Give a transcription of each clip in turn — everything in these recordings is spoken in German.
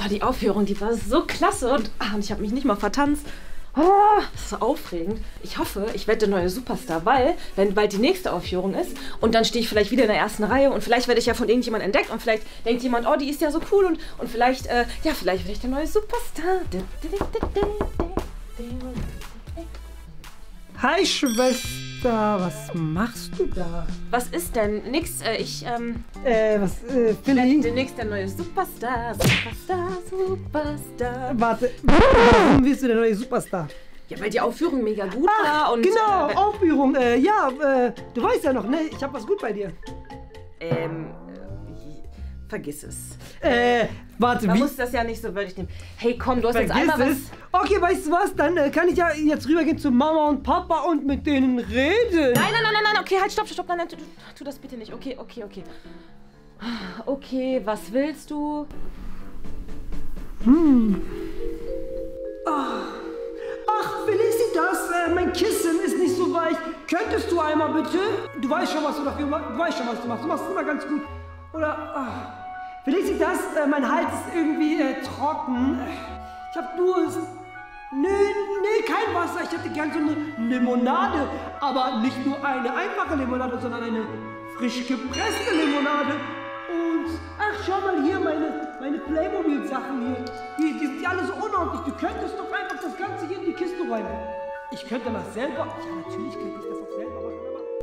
Oh, die Aufführung, die war so klasse und ich habe mich nicht mal vertanzt. Oh, das ist so aufregend. Ich hoffe, ich werde der neue Superstar, weil, wenn bald die nächste Aufführung ist und dann stehe ich vielleicht wieder in der ersten Reihe und vielleicht werde ich ja von irgendjemandem entdeckt und vielleicht denkt jemand, oh, die ist ja so cool und vielleicht, ja, vielleicht werde ich der neue Superstar. Hi, Schwester, was machst du da? Was ist denn? Nix, Philly? Ich werde demnächst der neue Superstar. Superstar. Warte, warum wirst du der neue Superstar? Ja, weil die Aufführung mega gut war und... Genau, Aufführung. Du weißt ja noch, ne? Ich hab was gut bei dir. Vergiss es. Warte, Man muss das ja nicht so wörtlich nehmen. Hey, komm, du hast jetzt einmal was... Okay, weißt du was? Dann kann ich ja jetzt rübergehen zu Mama und Papa und mit denen reden. Nein, okay, halt, stopp, nein, tu das bitte nicht. Okay. Okay, was willst du? Ach, Felicitas, mein Kissen ist nicht so weich. Könntest du einmal bitte? Du weißt schon, was du dafür machst. Du weißt schon, was du machst. Du machst es immer ganz gut. Oder... Felicitas, mein Hals ist irgendwie trocken. Ich hab Durst. Nee, kein Wasser. Ich hätte gern so eine Limonade. Aber nicht nur eine einfache Limonade, sondern eine frisch gepresste Limonade. Und, ach, schau mal hier, meine Playmobil-Sachen hier. Die sind ja alle so unordentlich. Du könntest doch einfach das Ganze hier in die Kiste räumen. Ich könnte das selber. Ja, natürlich könnte ich das auch selber machen.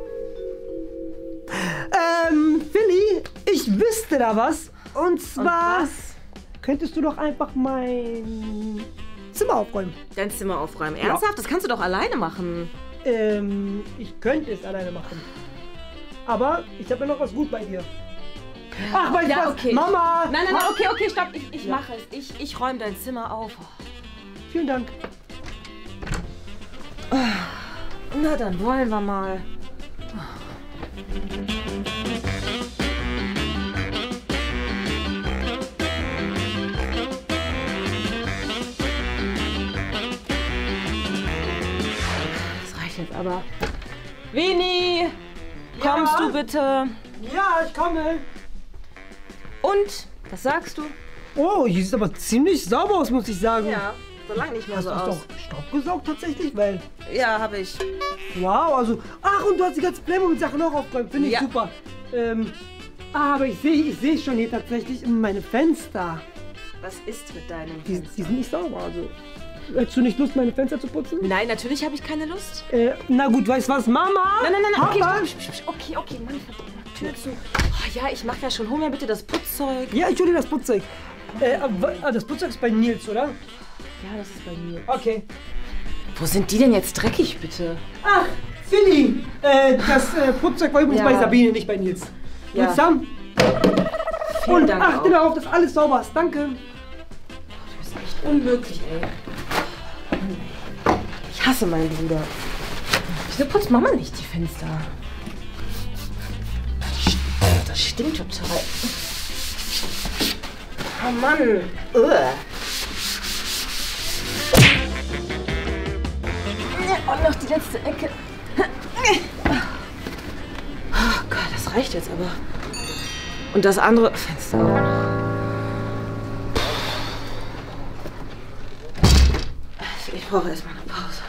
Philly, ich wüsste da was. Und zwar könntest du doch einfach mein Zimmer aufräumen. Dein Zimmer aufräumen? Ernsthaft? Ja. Das kannst du doch alleine machen. Ich könnte es alleine machen. Aber ich habe ja noch was gut bei dir. Ach, weißt du was? Okay. Mama! Nein, okay, stopp. Ich mache es. Ich räume dein Zimmer auf. Vielen Dank. Na, dann wollen wir mal. Jetzt aber. Vini! Kommst du bitte? Ja, ich komme. Und? Was sagst du? Oh, hier sieht aber ziemlich sauber aus, muss ich sagen. Ja, so lange nicht mehr hast so aus. Hast du doch Staub gesaugt tatsächlich? Weil... Ja, habe ich. Wow, also... Ach, und du hast die ganzen Playmobil-Sachen auch aufgeräumt. Finde ich super. Aber ich sehe schon hier tatsächlich meine Fenster. Was ist mit deinen Fenstern? Die sind nicht sauber, also... Hättest du nicht Lust, meine Fenster zu putzen? Nein, natürlich habe ich keine Lust. Na gut, weißt du was, Mama? Nein, okay, Mann, Tür zu. Oh, ja, ich mach ja schon. Hol mir bitte das Putzzeug. Ja, ich hol dir das Putzzeug. Das Putzzeug ist bei Nils, oder? Ja, das ist bei mir. Okay. Wo sind die denn jetzt dreckig, bitte? Ach, Philly! Das Putzzeug war übrigens bei Sabine, nicht bei Nils. Ja. Zusammen. Vielen Dank. Und achte darauf, dass alles sauber ist. Danke. Du bist echt unmöglich, ey. Ich hasse meinen Bruder. Wieso putzt Mama nicht die Fenster? Das stinkt total. Oh Mann. Und noch die letzte Ecke. Oh Gott, das reicht jetzt aber. Und das andere Fenster. Ich brauche erstmal eine Pause.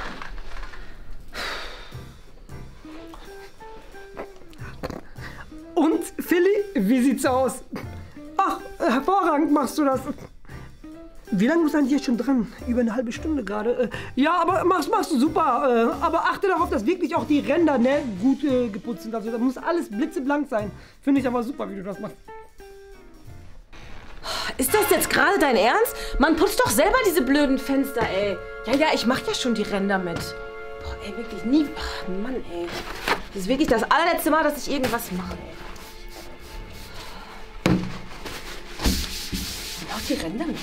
Und, Philly, wie sieht's aus? Ach, hervorragend machst du das. Wie lange bist du eigentlich schon dran? Über eine halbe Stunde gerade. Ja, aber machst du super. Aber achte darauf, dass wirklich auch die Ränder gut geputzt sind. Also da muss alles blitzeblank sein. Finde ich aber super, wie du das machst. Ist das jetzt gerade dein Ernst? Man putzt doch selber diese blöden Fenster, ey. Ja, ich mach ja schon die Ränder mit. Boah, ey, wirklich nie. Ach, Mann, ey. Das ist wirklich das allerletzte Mal, dass ich irgendwas mache, ey. Und auch die Ränder mit.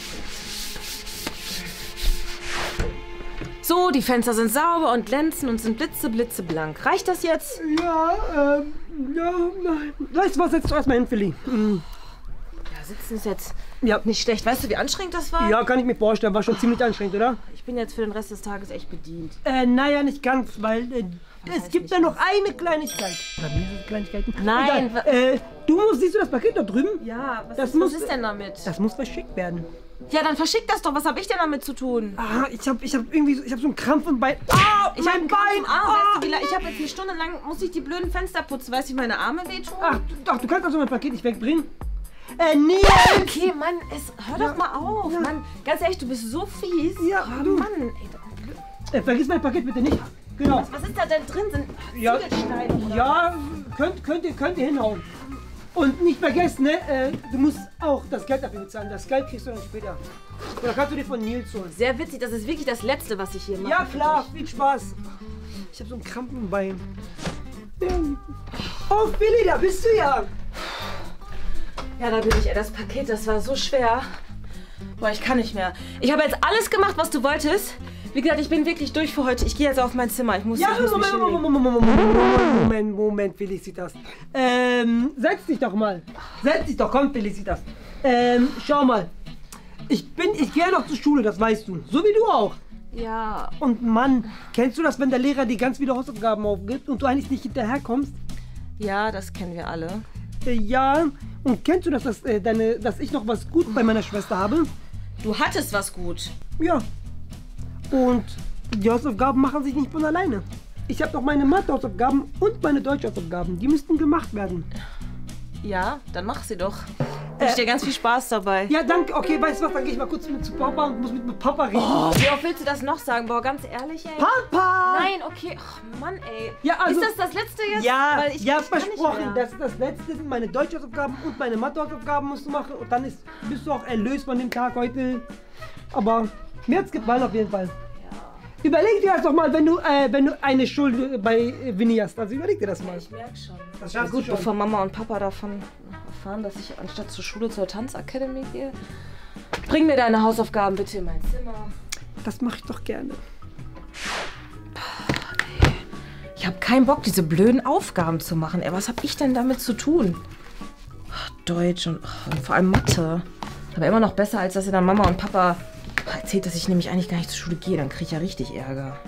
So, die Fenster sind sauber und glänzen und sind blitzeblank. Reicht das jetzt? Ja, nein. Weißt du was, setz du erstmal hin, Philly. Ja, sitzen ist jetzt nicht schlecht. Weißt du, wie anstrengend das war? Ja, kann ich mir vorstellen. War schon ziemlich anstrengend, oder? Ich bin jetzt für den Rest des Tages echt bedient. Naja, nicht ganz, weil es gibt da noch eine Kleinigkeit. Oder mehrere Kleinigkeiten. Nein. Siehst du das Paket da drüben? Ja, was ist denn damit? Das muss verschickt werden. Ja, dann verschick das doch. Was habe ich denn damit zu tun? Ah, ich hab irgendwie so, ich hab so einen Krampf im Bein. Ah, Ich habe ein Bein. Ich habe jetzt eine Stunde lang, muss ich die blöden Fenster putzen. Weißt du, wie meine Arme wehtun? Ach, doch, du kannst also mein Paket nicht wegbringen. Nils! Okay, Mann, hör doch mal auf. Ja. Mann, ganz ehrlich, du bist so fies. Ja, oh, du. Mann. Ey, vergiss mein Paket bitte nicht. Genau. Was ist da denn drin? Sind Ziegelsteine? Oder? Ja, könnt ihr hinhauen. Und nicht vergessen, ne, du musst auch das Geld dafür bezahlen. Das Geld kriegst du dann später. Oder kannst du dir von Nils holen. Sehr witzig, das ist wirklich das Letzte, was ich hier mache. Ja klar, viel Spaß. Ich hab so einen Krampf im Bein. Oh, Billy, da bist du ja. Ja, da bin ich. Das Paket, das war so schwer. Boah, ich kann nicht mehr. Ich habe jetzt alles gemacht, was du wolltest. Wie gesagt, ich bin wirklich durch für heute. Ich gehe jetzt auf mein Zimmer. Ich muss Moment, Felicitas. Setz dich doch mal. Setz dich doch, komm, Felicitas. Schau mal. Ich gehe noch zur Schule, das weißt du. So wie du auch. Ja. Und Mann, kennst du das, wenn der Lehrer dir ganz viele Hausaufgaben aufgibt und du eigentlich nicht hinterherkommst? Ja, das kennen wir alle. Ja. Und kennst du das, dass ich noch was gut bei meiner Schwester habe? Du hattest was gut. Ja. Und die Hausaufgaben machen sich nicht von alleine. Ich habe noch meine Mathe-Hausaufgaben und meine Deutsch-Hausaufgaben. Die müssten gemacht werden. Ja, dann mach sie doch. Ich wünsche dir ganz viel Spaß dabei. Ja, danke. Okay, weißt du was, dann gehe ich mal kurz zu Papa und muss mit Papa reden. Oh, wie oft willst du das noch sagen? Boah, ganz ehrlich, ey. Papa! Nein, okay. Ach, Mann, ey. Ja, also, ist das letzte jetzt? Ja, weil ich versprochen. Das letzte sind meine Deutsch-Hausaufgaben und meine Mathe-Hausaufgaben musst du machen. Und dann bist du auch erlöst von dem Tag heute. Aber mir hat's gefallen auf jeden Fall. Ja. Überleg dir das doch mal, wenn du eine Schuld bei Winnie hast. Also überleg dir das mal. Ich merk schon. Das ja, gut, bevor Mama und Papa davon erfahren, dass ich anstatt zur Schule zur Tanzakademie gehe. Bring mir deine Hausaufgaben bitte in mein Zimmer. Das mache ich doch gerne. Ich habe keinen Bock, diese blöden Aufgaben zu machen. Ey, was habe ich denn damit zu tun? Ach, Deutsch und vor allem Mathe. Aber immer noch besser, als dass ihr dann Mama und Papa erzählt, dass ich nämlich eigentlich gar nicht zur Schule gehe. Dann kriege ich ja richtig Ärger.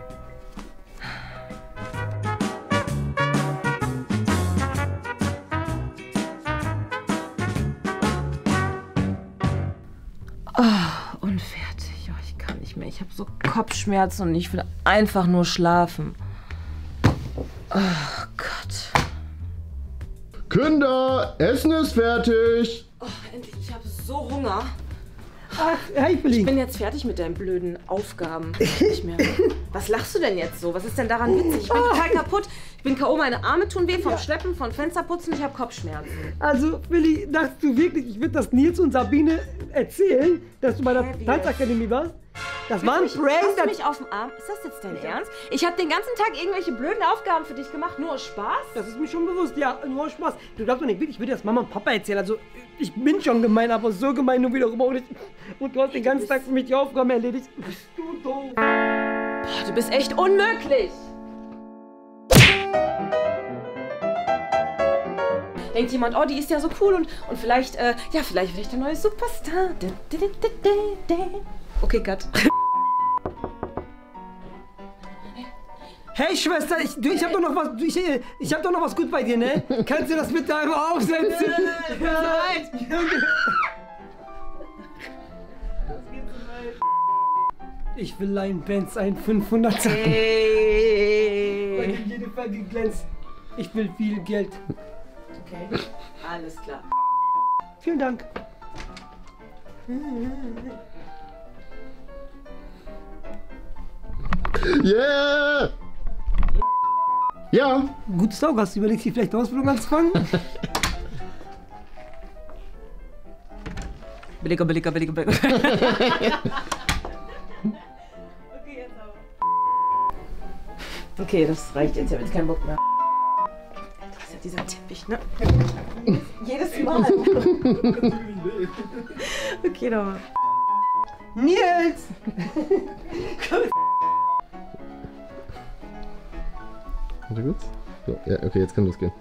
Und fertig. Oh, ich kann nicht mehr. Ich habe so Kopfschmerzen und ich will einfach nur schlafen. Oh Gott. Kinder, Essen ist fertig. Oh, endlich. Ich habe so Hunger. Ach, hey, Billy. Ich bin jetzt fertig mit deinen blöden Aufgaben. Nicht mehr. Was lachst du denn jetzt so? Was ist denn daran witzig? Ich bin total kaputt. Ich bin K.O. Meine Arme tun weh vom Schleppen, von Fensterputzen. Ich habe Kopfschmerzen. Also, Billy, dachtest du wirklich, ich würde das Nils und Sabine erzählen, dass du bei der Tanzakademie warst? Das war ein Prank. Hast du mich auf dem Arm? Ist das jetzt dein Ernst? Ich habe den ganzen Tag irgendwelche blöden Aufgaben für dich gemacht, nur aus Spaß? Das ist mir schon bewusst, ja, nur aus Spaß. Du glaubst doch nicht, ich würde das Mama und Papa erzählen. Also, ich bin schon gemein, aber so gemein nur wiederum auch nicht. Und du hast den ganzen Tag für mich die Aufgaben erledigt. Bist du doof? Boah, du bist echt unmöglich. Denkt jemand, oh, die ist ja so cool und vielleicht, vielleicht werde ich der neue Superstar. Okay, Cut. Hey Schwester, ich hab doch noch was, ich hab doch noch was gut bei dir, ne? Kannst du das bitte einmal aufsetzen? Ich will ein Benz, ein 500er. Hey. Weil in jedem Fall geglänzt. Ich will viel Geld. Okay, alles klar. Vielen Dank. Yeah! Ja! Gutes Auge, hast du überlegt, hier vielleicht eine Ausbildung anzufangen? Billiger. Okay, jetzt aber. Okay, das reicht jetzt. Ich habe jetzt keinen Bock mehr. Das ist ja dieser Teppich, ne? Jedes Mal. Okay, nochmal. Nils! Warte kurz. So, ja, okay, jetzt kann losgehen.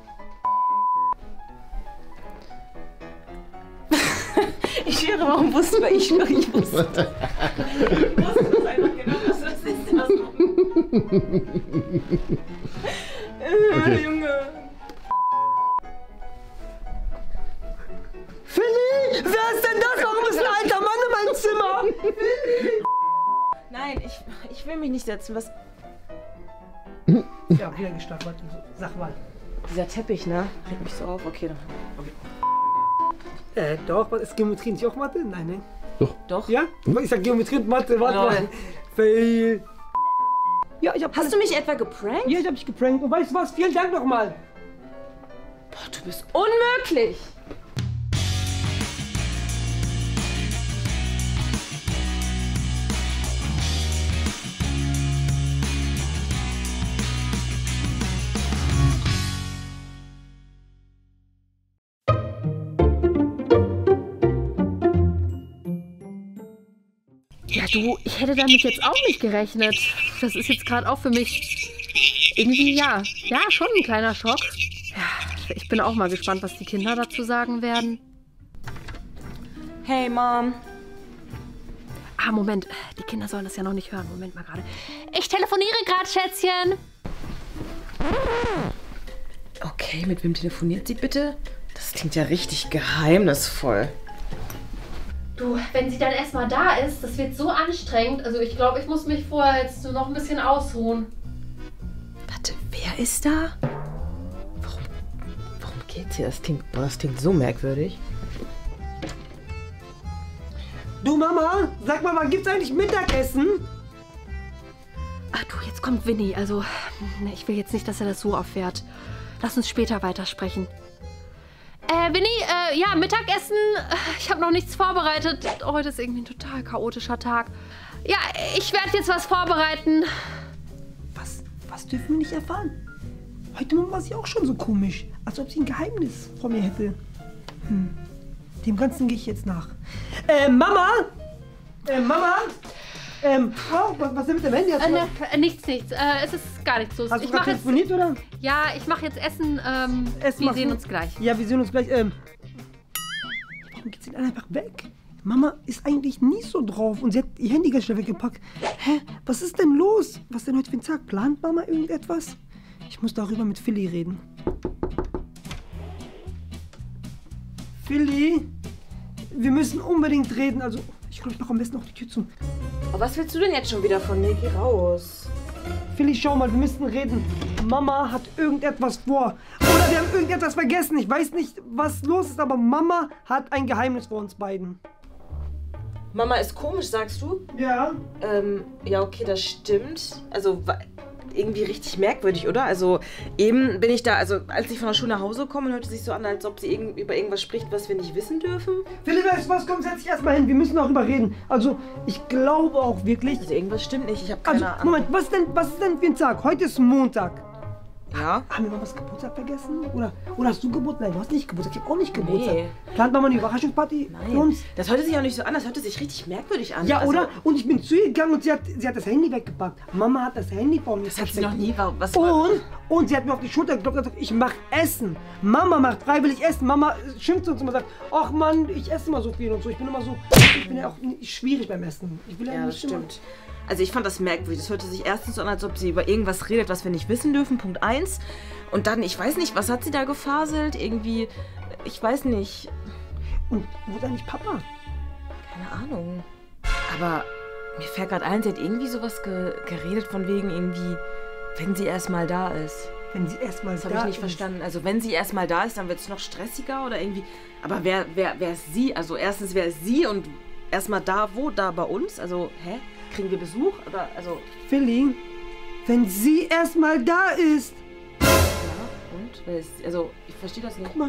Ich schwöre, warum wusste ich? Ich wusste. Ich wusste das einfach genau, was das ist. Okay. Junge. Philly! Wer ist denn das? Warum ist ein alter Mann in meinem nicht setzen. Was? Ja, wieder gestapelt. Sag mal. Dieser Teppich, ne? Regt mich so auf. Okay, dann. Doch, ist Geometrie nicht auch Mathe? Nein, ne? Doch? Ja? Ich sag Geometrie und Mathe, warte mal. Nein. Fail. Ja, ich hab... Hast du mich etwa geprankt? Ja, ich hab dich geprankt. Und weißt du was? Vielen Dank nochmal. Boah, du bist unmöglich. Ja, du, ich hätte damit jetzt auch nicht gerechnet. Das ist jetzt gerade auch für mich irgendwie, ja, schon ein kleiner Schock. Ja, ich bin auch mal gespannt, was die Kinder dazu sagen werden. Hey, Mom. Ah, Moment, die Kinder sollen das ja noch nicht hören. Moment mal gerade. Ich telefoniere gerade, Schätzchen. Okay, mit wem telefoniert sie bitte? Das klingt ja richtig geheimnisvoll. Du, wenn sie dann erstmal da ist, das wird so anstrengend. Also ich glaube, ich muss mich vorher jetzt noch ein bisschen ausruhen. Warte, wer ist da? Warum geht's hier? Das klingt so merkwürdig. Du Mama, sag mal, wann gibt's eigentlich Mittagessen? Ach du, jetzt kommt Winnie. Also, ich will jetzt nicht, dass er das so auffährt. Lass uns später weitersprechen. Winnie, ja, Mittagessen. Ich habe noch nichts vorbereitet. Heute ist irgendwie ein total chaotischer Tag. Ja, ich werde jetzt was vorbereiten. Was dürfen wir nicht erfahren? Heute Morgen war sie auch schon so komisch. Als ob sie ein Geheimnis vor mir hätte. Dem Ganzen gehe ich jetzt nach. Mama! Mama! Oh, was ist denn mit dem Handy? Nichts. Es ist gar nichts los. Hast du gerade telefoniert, oder? Ja, ich mache jetzt Essen. Wir sehen uns gleich. Ja, wir sehen uns gleich. Warum geht sie denn einfach weg? Mama ist eigentlich nie so drauf und sie hat ihr Handy ganz schnell weggepackt. Hä? Was ist denn los? Was ist denn heute für ein Tag? Plant Mama irgendetwas? Ich muss darüber mit Philly reden. Philly? Wir müssen unbedingt reden. Also, ich glaube, ich mache am besten auch die Tür zu. Aber was willst du denn jetzt schon wieder von mir? Geh raus. Philly, schau mal, wir müssen reden. Mama hat irgendetwas vor. Oder wir haben irgendetwas vergessen. Ich weiß nicht, was los ist, aber Mama hat ein Geheimnis vor uns beiden. Mama ist komisch, sagst du? Ja. Ja, okay, das stimmt. Also, irgendwie richtig merkwürdig, oder? Also, eben bin ich da, also, als ich von der Schule nach Hause komme, hört es sich so an, als ob sie über irgendwas spricht, was wir nicht wissen dürfen. Philipp, weißt du was? Komm, setz dich erstmal hin. Wir müssen darüber reden. Also, ich glaube auch wirklich... Also, irgendwas stimmt nicht. Ich habe keine Ahnung. Moment, was ist denn für ein Tag? Heute ist Montag. Ja? Haben wir Mamas Geburtstag vergessen? Oder hast du Geburtstag? Nein, du hast nicht Geburtstag. Ich habe auch nicht Geburtstag. Nee. Plant Mama eine Überraschungsparty für uns? Das hörte sich auch nicht so an. Das hörte sich richtig merkwürdig an. Ja, also, oder? Und ich bin zu ihr gegangen und sie hat das Handy weggepackt. Mama hat das Handy vor mir. Das hat sie noch nie. Und sie hat mir auf die Schulter geklopft und gesagt, ich mach Essen. Mama macht freiwillig Essen. Mama schimpft uns immer und sagt, ach Mann, ich esse immer so viel und so. Ich bin ja auch schwierig beim Essen. Ich will ja, nicht das stimmt. Also ich fand das merkwürdig. Das hörte sich erstens so an, als ob sie über irgendwas redet, was wir nicht wissen dürfen. Punkt 1. Und dann, ich weiß nicht, was hat sie da gefaselt? Irgendwie, ich weiß nicht. Und wo ist eigentlich Papa? Keine Ahnung. Aber mir fällt gerade ein, sie hat irgendwie sowas geredet von wegen irgendwie, wenn sie erstmal da ist. Wenn sie erstmal da ist. Das habe ich nicht verstanden. Also wenn sie erstmal da ist, dann wird es noch stressiger oder irgendwie. Aber wer ist sie? Also erstens, wer ist sie und erstmal da, wo? Da bei uns? Also, hä? Kriegen wir Besuch? Oder, also... Philly, wenn sie erstmal da ist. Ja, und? Wer ist, also, ich verstehe das nicht. Guck mal.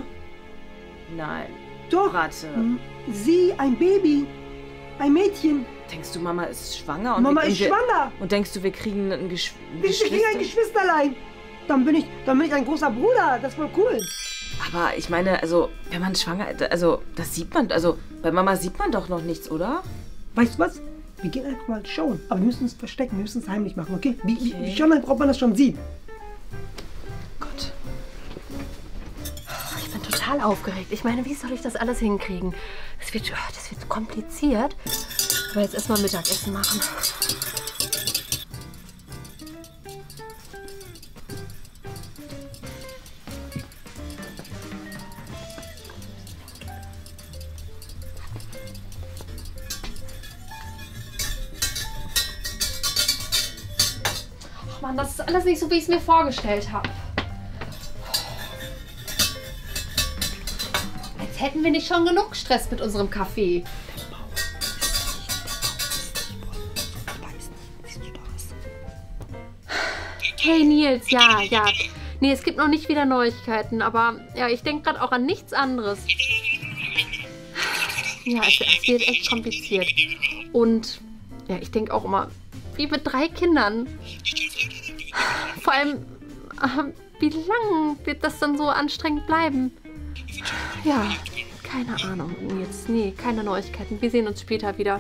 Nein. Doch. Warte. Sie, ein Baby. Ein Mädchen. Denkst du, Mama ist schwanger? Und Mama ist schwanger. Und denkst du, wir kriegen ein Wir kriegen ein Geschwisterlein. Dann bin ich ein großer Bruder. Das ist voll cool. Aber ich meine, also, wenn man schwanger ist, also, das sieht man, also, bei Mama sieht man doch noch nichts, oder? Weißt du was? Wir gehen einfach mal schauen. Aber wir müssen es verstecken, wir müssen es heimlich machen, okay? Wie schon, ob man das schon sieht. Gott. Ich bin total aufgeregt. Ich meine, wie soll ich das alles hinkriegen? Das wird kompliziert. Aber jetzt erstmal Mittagessen machen. machen. Das ist alles nicht so, wie ich es mir vorgestellt habe. Als hätten wir nicht schon genug Stress mit unserem Kaffee. Hey Nils, ja. Nee, es gibt noch nicht wieder Neuigkeiten, aber ja, ich denke gerade auch an nichts anderes. Ja, es wird echt kompliziert. Und ja, ich denke auch immer, wie mit 3 Kindern. Vor allem, wie lang wird das dann so anstrengend bleiben? Ja, keine Ahnung. Jetzt, nee, keine Neuigkeiten. Wir sehen uns später wieder.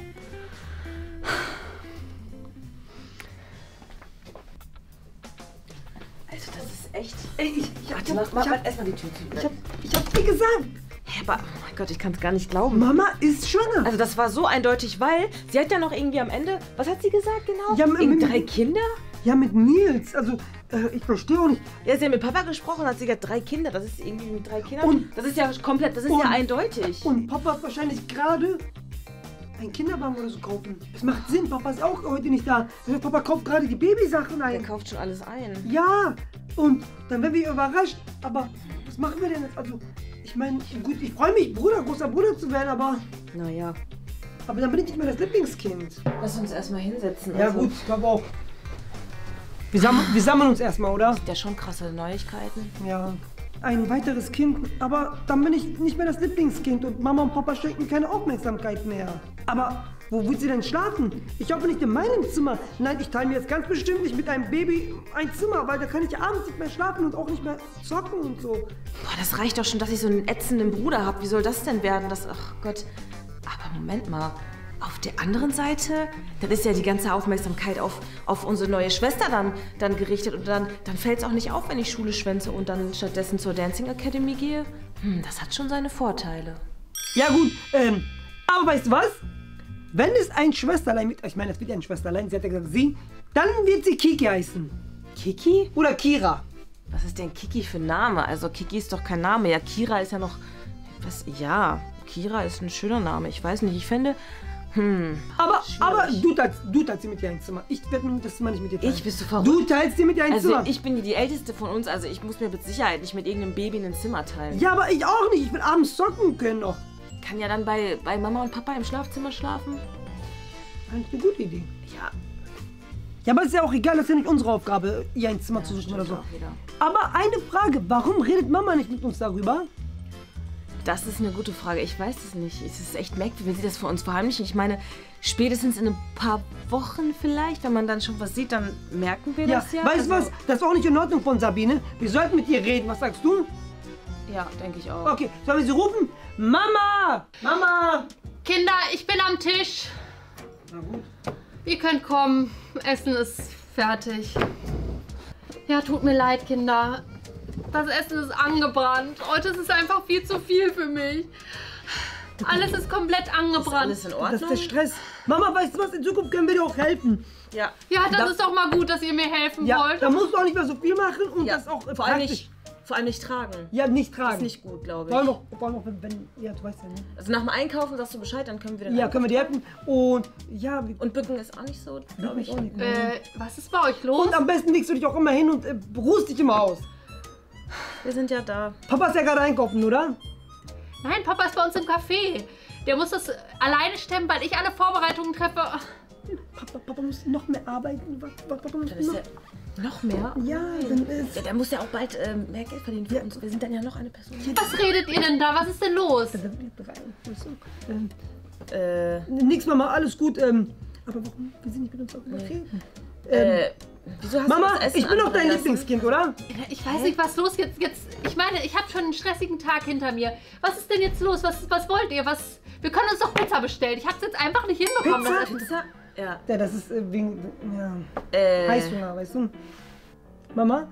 Also das ist echt... Ey, Mach erstmal die Tür zu. ich hab dir gesagt. Hä, aber, oh mein Gott, ich kann es gar nicht glauben. Mama ist schwanger. Also das war so eindeutig, weil sie hat ja noch irgendwie am Ende... Was hat sie gesagt genau? Ja, Irgendwie 3 Kinder? Ja, mit Nils. Also, ich verstehe auch nicht. Ja, sie hat mit Papa gesprochen, hat sie gesagt 3 Kinder. Das ist irgendwie mit 3 Kindern. Und- das ist ja komplett, das ist ja eindeutig. Und Papa hat wahrscheinlich gerade einen Kinderwagen oder so kaufen. Das macht Sinn. Papa ist auch heute nicht da. Papa kauft gerade die Babysachen Der ein. kauft schon alles ein. Ja. Und dann werden wir überrascht. Aber was machen wir denn jetzt? Also, ich meine, gut, ich freue mich, großer Bruder zu werden, aber Naja. dann bin ich nicht mehr das Lieblingskind. Lass uns erstmal hinsetzen. Ja Also, gut, ich glaube auch. Wir sammeln uns erstmal, oder? Ja, schon krasse Neuigkeiten. Ja. Ein weiteres Kind, aber dann bin ich nicht mehr das Lieblingskind und Mama und Papa schenken keine Aufmerksamkeit mehr. Aber wo will sie denn schlafen? Ich hoffe nicht in meinem Zimmer. Nein, ich teile mir jetzt ganz bestimmt nicht mit einem Baby ein Zimmer, weil da kann ich abends nicht mehr schlafen und auch nicht mehr zocken und so. Boah, das reicht doch schon, dass ich so einen ätzenden Bruder habe. Wie soll das denn werden? Ach Gott. Aber Moment mal. Auf der anderen Seite, dann ist ja die ganze Aufmerksamkeit auf unsere neue Schwester dann gerichtet. Und dann fällt es auch nicht auf, wenn ich Schule schwänze und dann stattdessen zur Dancing Academy gehe. Das hat schon seine Vorteile. Ja gut, aber weißt du was? Wenn es ein Schwesterlein wird, ich meine, es wird ja ein Schwesterlein, sie hat ja gesagt sie, dann wird sie Kiki heißen. Kiki? Oder Kira. Was ist denn Kiki für ein Name? Also Kiki ist doch kein Name. Ja, Kira ist ja noch... Ja, Kira ist ein schöner Name. Ich weiß nicht, ich finde... Aber schwierig. du teilst dir mit dir ein Zimmer. Ich werde das Zimmer nicht mit dir teilen. Bist du verrückt? Du teilst dir mit dir ein Also Zimmer. ich bin die Älteste von uns, also ich muss mir mit Sicherheit nicht mit irgendeinem Baby in ein Zimmer teilen. Ja, aber ich auch nicht. Ich will abends zocken können noch. Kann ja dann bei Mama und Papa im Schlafzimmer schlafen. Eigentlich eine gute Idee. Ja. Ja, aber ist ja auch egal, das ist ja nicht unsere Aufgabe, ihr ein Zimmer zu suchen oder so. Auch wieder. Aber eine Frage, warum redet Mama nicht mit uns darüber? Das ist eine gute Frage. Ich weiß es nicht. Es ist echt merkwürdig, wenn sie das vor uns verheimlichen. Ich meine, spätestens in ein paar Wochen vielleicht, wenn man dann schon was sieht, dann merken wir das ja. Weißt du was? Das ist auch nicht in Ordnung von Sabine. Wir sollten mit ihr reden. Was sagst du? Ja, denke ich auch. Okay, sollen wir sie rufen? Mama! Mama! Kinder, ich bin am Tisch. Na gut. Ihr könnt kommen. Essen ist fertig. Ja, tut mir leid, Kinder. Das Essen ist angebrannt. Heute ist es einfach viel zu viel für mich. Alles ist komplett angebrannt. Ist alles in Das Ordnung? ist der Stress. Mama, weißt du was? In Zukunft können wir dir auch helfen. Ja. Ja, das ist doch mal gut, dass ihr mir helfen Ja, wollt. da musst du auch nicht mehr so viel machen und Ja, das auch vor allem praktisch. nicht tragen. Ja, nicht tragen. Das ist nicht gut, glaube Vor allem ich. noch, wenn, ja, du weißt ja, ne? Also nach dem Einkaufen sagst du Bescheid, dann können wir dann Ja, können wir dir helfen. Und ja, Und bücken ist auch nicht so, glaube ich. auch nicht. Was ist bei euch los? Und am besten legst du dich auch immer hin und ruhst dich immer aus. Wir sind ja da. Papa ist ja gerade einkaufen, oder? Nein, Papa ist bei uns im Café. Der muss das alleine stemmen, weil ich alle Vorbereitungen treffe. Papa muss noch mehr arbeiten. Papa muss Dann ist noch... ja noch mehr. Ja, dann ist... Ja, der muss ja auch bald mehr Geld verdienen für uns. Wir sind dann ja noch eine Person. Was redet ihr denn da? Was ist denn los? Nix, Mama, alles gut. Aber warum? Wir sind nicht mit uns darüber reden. Wieso hast Mama, du das Essen ich bin doch dein anbrennen lassen? Lieblingskind, oder? Ich weiß nicht, was los jetzt. Ich meine, ich habe schon einen stressigen Tag hinter mir. Was ist denn jetzt los? Was wollt ihr? Wir können uns doch Pizza bestellen. Ich habe es jetzt einfach nicht hinbekommen. Pizza? Das ist- Pizza? Ja. Ja, das ist wegen... Ja, Äh, Heißhunger, weißt du? Mama,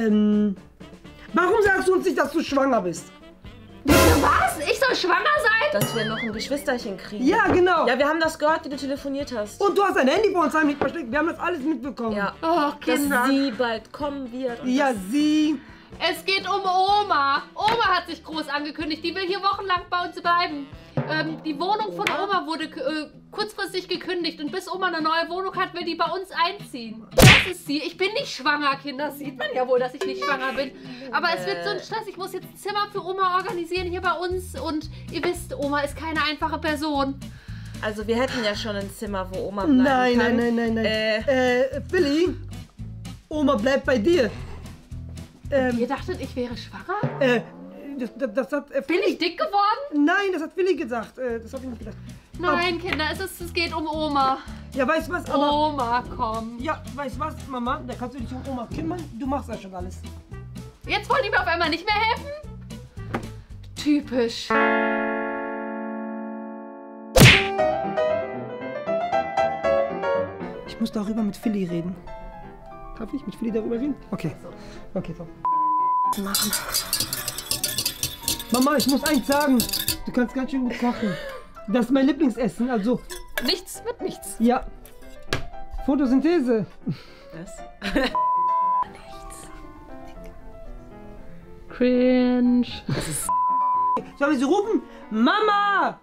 warum sagst du uns nicht, dass du schwanger bist? Was? Ich soll schwanger sein? dass wir noch ein Geschwisterchen kriegen. Ja, genau. Ja, wir haben das gehört, wie du telefoniert hast. Und du hast ein Handy vor uns heimlich versteckt. Wir haben das alles mitbekommen. Ja. Oh, Kinder. Dass sie bald kommen wird. Und Ja, das, sie... Es geht um Oma. Oma hat sich groß angekündigt. Die will hier wochenlang bei uns bleiben. Die Wohnung von Oma wurde kurzfristig gekündigt. Und bis Oma eine neue Wohnung hat, will die bei uns einziehen. Das ist sie. Ich bin nicht schwanger, Kinder. Das sieht man ja wohl, dass ich nicht schwanger bin. Aber es wird so ein Stress. Ich muss jetzt ein Zimmer für Oma organisieren hier bei uns. Und ihr wisst, Oma ist keine einfache Person. Also wir hätten ja schon ein Zimmer, wo Oma bleiben kann. Nein. Willi, Oma bleibt bei dir. Ihr dachtet, ich wäre schwanger? Das hat Bin ich dick geworden? Nein, das hat Willi gesagt. Das habe ich nicht gedacht. Nein, Kinder, es geht um Oma. Ja, weißt du was? Aber Oma, komm. ja, weißt du was, Mama? Da kannst du dich um Oma kümmern. Du machst ja schon alles. Jetzt wollen die mir auf einmal nicht mehr helfen? Typisch. Ich muss darüber mit Willi reden. Darf ich mit Willi darüber reden? Okay. Okay, so. Machen. Mama, ich muss eins sagen. Du kannst ganz schön gut kochen. Das ist mein Lieblingsessen, also... Nichts mit nichts. Ja. Photosynthese. Was? Cringe. Sollen wir sie rufen? Mama!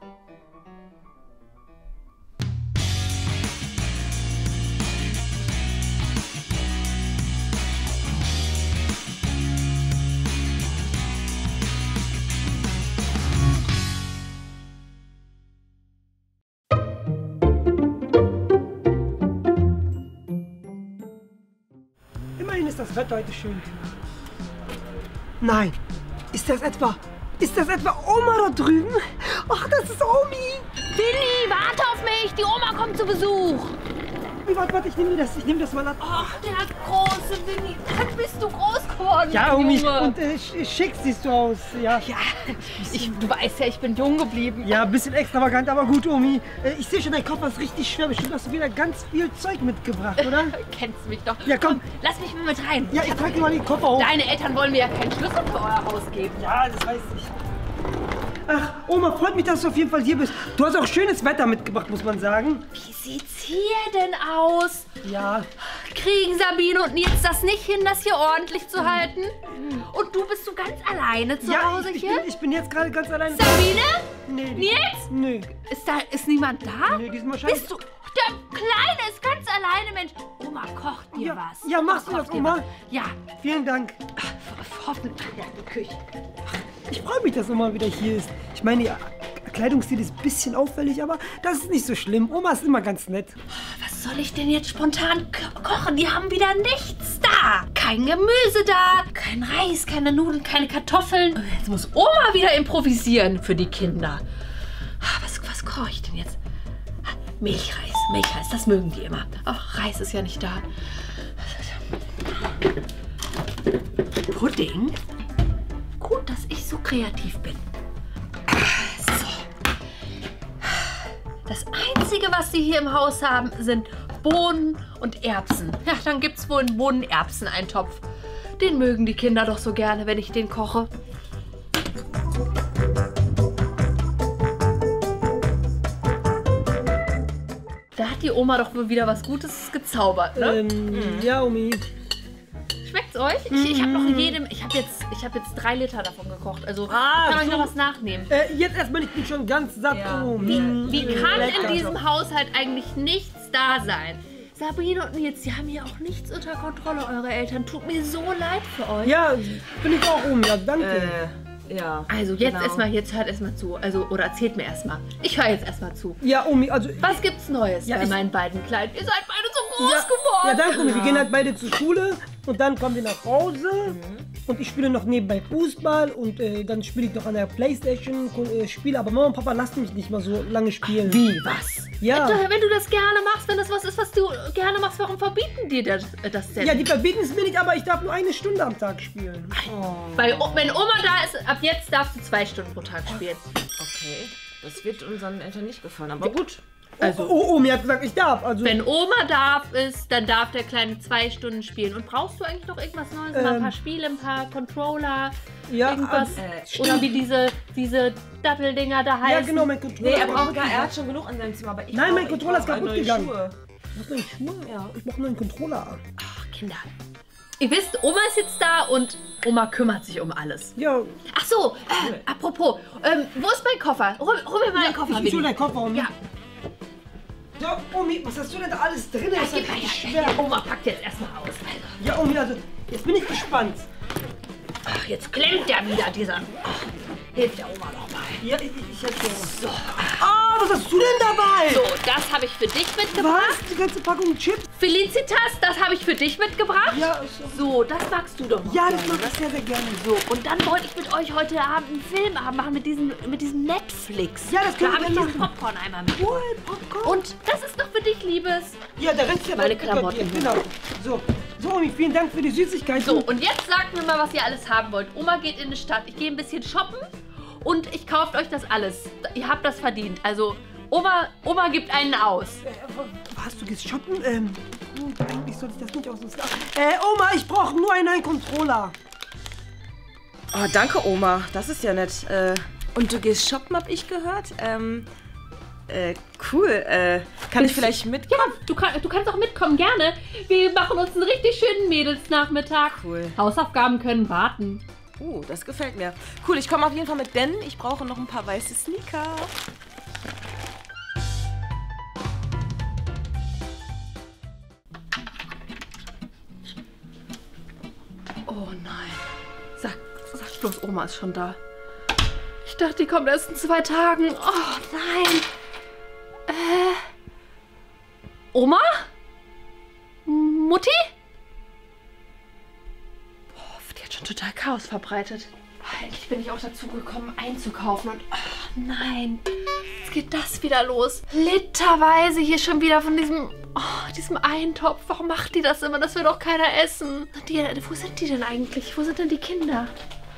Immerhin ist das Wetter heute schön. Nein. Ist das etwa Oma da drüben? Ach, das ist Omi. Willi, warte auf mich. Die Oma kommt zu Besuch. Warte, ich nehme das mal ab. Ach, der große Willi. Dann bist du groß geworden. Ja, Omi. Junge. Und schick siehst du aus. Ja, Ja, du weißt ja, ich bin jung geblieben. ja, ein bisschen extravagant, aber gut, Omi. Ich sehe schon, dein Koffer ist richtig schwer. Bestimmt hast du wieder ganz viel Zeug mitgebracht, oder? Kennst mich doch. Ja, komm. Lass mich mal mit rein. Ja, ich trage mal den Koffer hoch. Deine Eltern wollen mir ja keinen Schlüssel für euer Haus geben. Ja, das weiß ich. Ach, Oma, freut mich, dass du auf jeden Fall hier bist. Du hast auch schönes Wetter mitgebracht, muss man sagen. Wie sieht's hier denn aus? Ja. Kriegen Sabine und Nils das nicht hin, das hier ordentlich zu halten? Und du bist ganz alleine zu Hause ich hier? bin jetzt gerade ganz allein. Sabine? Nee. Nils? Nee. Ist niemand da? Nee, diesmal wahrscheinlich. Bist du... Der Kleine ist ganz alleine, Mensch. Oma kocht dir Ja, was. ja, machst du kocht das, dir Oma? was. Ja, Vielen Dank. hoffentlich in der Küche. Ich freue mich, dass Oma wieder hier ist. Ich meine, ihr Kleidungsstil ist ein bisschen auffällig, aber das ist nicht so schlimm. Oma ist immer ganz nett. Was soll ich denn jetzt spontan kochen? Die haben wieder nichts da. Kein Gemüse da, kein Reis, keine Nudeln, keine Kartoffeln. Jetzt muss Oma wieder improvisieren für die Kinder. Was koche ich denn jetzt? Milchreis, das mögen die immer. Ach, Reis ist ja nicht da. Pudding? Gut, dass ich so kreativ bin. So. Das Einzige, was sie hier im Haus haben, sind Bohnen und Erbsen. Ja, dann gibt's wohl einen Bohnen-Erbsen-Eintopf. Den mögen die Kinder doch so gerne, wenn ich den koche. Da hat die Oma doch wohl wieder was Gutes gezaubert, ne? Ja, Omi. Schmeckt's euch? Ich habe noch ich habe jetzt 3 Liter davon gekocht. Also ich kann euch noch was nachnehmen. Jetzt erstmal, ich bin schon ganz satt, Ja. Omi. Wie kann lecker. in diesem Haushalt eigentlich nichts da sein? Sabine und Nils, die haben hier auch nichts unter Kontrolle, eure Eltern. Tut mir so leid für euch. Ja, bin ich auch, Omi. Ja, danke. Ja. Also jetzt genau. jetzt hört erstmal zu. Also, oder erzählt mir erstmal. Ich höre jetzt erstmal zu. Ja, Omi, also... Was gibt's Neues Ja, bei ich- meinen beiden Kleinen? Ihr seid beide so groß Ja, geworden. danke, Omi. Wir gehen halt beide zur Schule und dann kommen wir nach Hause und ich spiele noch nebenbei Fußball und dann spiele ich noch an der Playstation Spiele, aber Mama und Papa lassen mich nicht mal so lange spielen. Wie, was? Ja. Wenn du das gerne machst, wenn das was ist, was du gerne machst, warum verbieten die das denn? Ja, die verbieten es mir nicht, aber ich darf nur 1 Stunde am Tag spielen. Weil, wenn Oma da ist, ab jetzt darfst du 2 Stunden pro Tag spielen. Okay. Das wird unseren Eltern nicht gefallen, aber gut. Also, Omi hat gesagt, ich darf. Also, wenn Oma dann darf der Kleine 2 Stunden spielen. Und brauchst du eigentlich noch irgendwas Neues? Mal ein paar Spiele, ein paar Controller, ja, irgendwas? also, Oder wie diese Datteldinger da heißen? ja, genau, mein Controller. Nee, er hat schon genug an seinem Zimmer, aber ich Nein, mein brauche- Controller ist ich brauche kaputt neue gegangen. Schuhe. Hast du neue Schuhe? Ja. Ich brauche einen neuen Controller. Ach, Kinder. ihr wisst, Oma ist jetzt da und Oma kümmert sich um alles. Ja. Ach so, apropos, wo ist mein Koffer? Hol mir mal meinen Koffer, Ich hol deinen Koffer, Omi. Ja. So, Omi, was hast du denn da alles drin? Das ist Gib mal her. Oma packt jetzt erstmal aus. Also. Ja, Omi, also, jetzt bin ich gespannt. Ach, jetzt klemmt der wieder, dieser. Ach, hilft der Oma noch mal. Ja, ich helfe dir. So. Ah, was hast du denn dabei? So, das habe ich für dich mitgebracht. Was? Die ganze Packung Chips? Felicitas, das habe ich für dich mitgebracht. Ja, so, das magst du doch noch. Ja, das mag ich sehr, sehr gerne. So, und dann wollte ich mit euch heute Abend einen Filmabend machen mit diesem Netflix. Ja, das können da wir habe ich gerne diesen machen. Popcorn-Eimer mit. Cool, Popcorn. Und das ist doch für dich, Liebes. Ja, der Rest ja Meine gehört Klamotten. dir. Genau. So, Omi, vielen Dank für die Süßigkeiten. So, und jetzt sagt mir mal, was ihr alles haben wollt. Oma geht in die Stadt, ich gehe ein bisschen shoppen und ich kaufe euch das alles. Ihr habt das verdient. Also, Oma gibt einen aus. Was, du gehst shoppen? Eigentlich sollte ich das nicht ausnutzen. Oma, ich brauche nur einen neuen Controller. Oh, danke, Oma. Das ist ja nett. Und du gehst shoppen, hab ich gehört? Cool. Kann ich vielleicht mitkommen? Ja, du kannst auch mitkommen, gerne. Wir machen uns einen richtig schönen Mädelsnachmittag. Cool. Hausaufgaben können warten. Das gefällt mir. Cool, ich komme auf jeden Fall mit, denn ich brauche noch ein paar weiße Sneaker. Oh nein. Sag bloß, Oma ist schon da. Ich dachte, die kommt erst in 2 Tagen. Oh nein. Oma? Mutti? Boah, die hat schon total Chaos verbreitet. Endlich bin ich auch dazu gekommen, einzukaufen und nein, jetzt geht das wieder los. Literweise hier schon wieder von diesem Eintopf. Warum macht die das immer? Das will doch keiner essen. Wo sind die denn eigentlich? Wo sind denn die Kinder?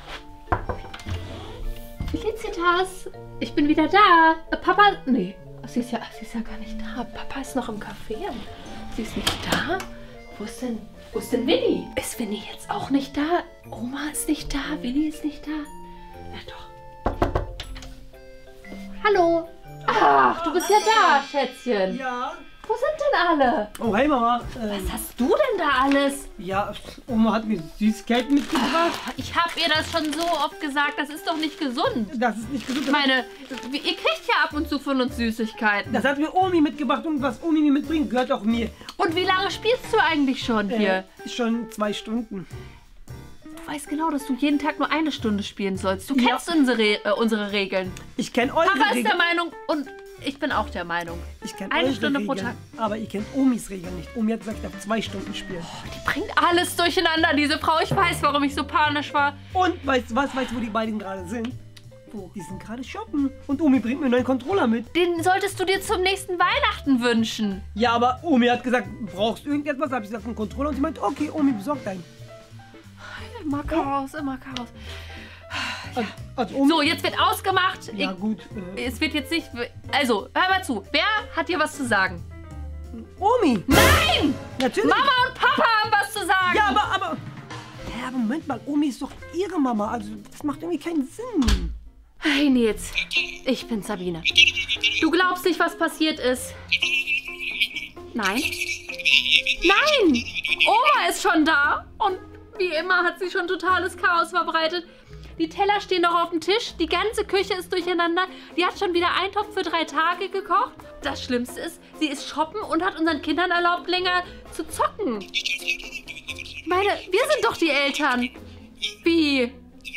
Felicitas, ich bin wieder da. Papa, nee, sie ist ja gar nicht da. Papa ist noch im Café. Sie ist nicht da. Wo ist denn Winnie? Ist Winnie jetzt auch nicht da? Oma ist nicht da. Winnie ist nicht da. Ja doch. Hallo. Ach, du bist ja da, Schätzchen. Ja. Wo sind denn alle? Oh, hey Mama. Was hast du denn da alles? Ja, Oma hat mir Süßigkeiten mitgebracht. Ich habe ihr das schon so oft gesagt. Das ist doch nicht gesund. Das ist nicht gesund. Ich meine, ihr kriegt ja ab und zu von uns Süßigkeiten. Das hat mir Omi mitgebracht und was Omi mir mitbringt, gehört auch mir. Und wie lange spielst du eigentlich schon hier? Schon 2 Stunden. Du weißt genau, dass du jeden Tag nur 1 Stunde spielen sollst. Du kennst unsere Regeln. Ich kenne eure Papa ist Regeln. der Meinung und ich bin auch der Meinung. Ich kenne 1 eure Stunde pro Regeln, Tag. aber ihr kennt Omis Regeln nicht. Omi hat gesagt, ich darf 2 Stunden spielen. Die bringt alles durcheinander, diese Frau. Ich weiß, warum ich so panisch war. Und weißt du was? Weißt du, wo die beiden gerade sind? Wo? Die sind gerade shoppen. Und Omi bringt mir einen neuen Controller mit. Den solltest du dir zum nächsten Weihnachten wünschen. Ja, aber Omi hat gesagt, brauchst du irgendetwas? Hab ich gesagt, einen Controller. Und sie meinte, okay, Omi, besorgt einen. Immer Chaos, immer Chaos. Also Omi... So, jetzt wird ausgemacht. Ja, gut. Es wird jetzt nicht... Also, hör mal zu. Wer hat dir was zu sagen? Omi! Nein! Natürlich! Mama und Papa haben was zu sagen. Ja, aber... Ja, aber Moment mal, Omi ist doch ihre Mama. Also, das macht irgendwie keinen Sinn. Hey Nils, ich bin Sabine. Du glaubst nicht, was passiert ist. Nein? Nein! Oma ist schon da und wie immer hat sie schon totales Chaos verbreitet. Die Teller stehen noch auf dem Tisch, die ganze Küche ist durcheinander. Die hat schon wieder Eintopf für 3 Tage gekocht. Das Schlimmste ist, sie ist shoppen und hat unseren Kindern erlaubt, länger zu zocken. Ich meine, wir sind doch die Eltern. Wie?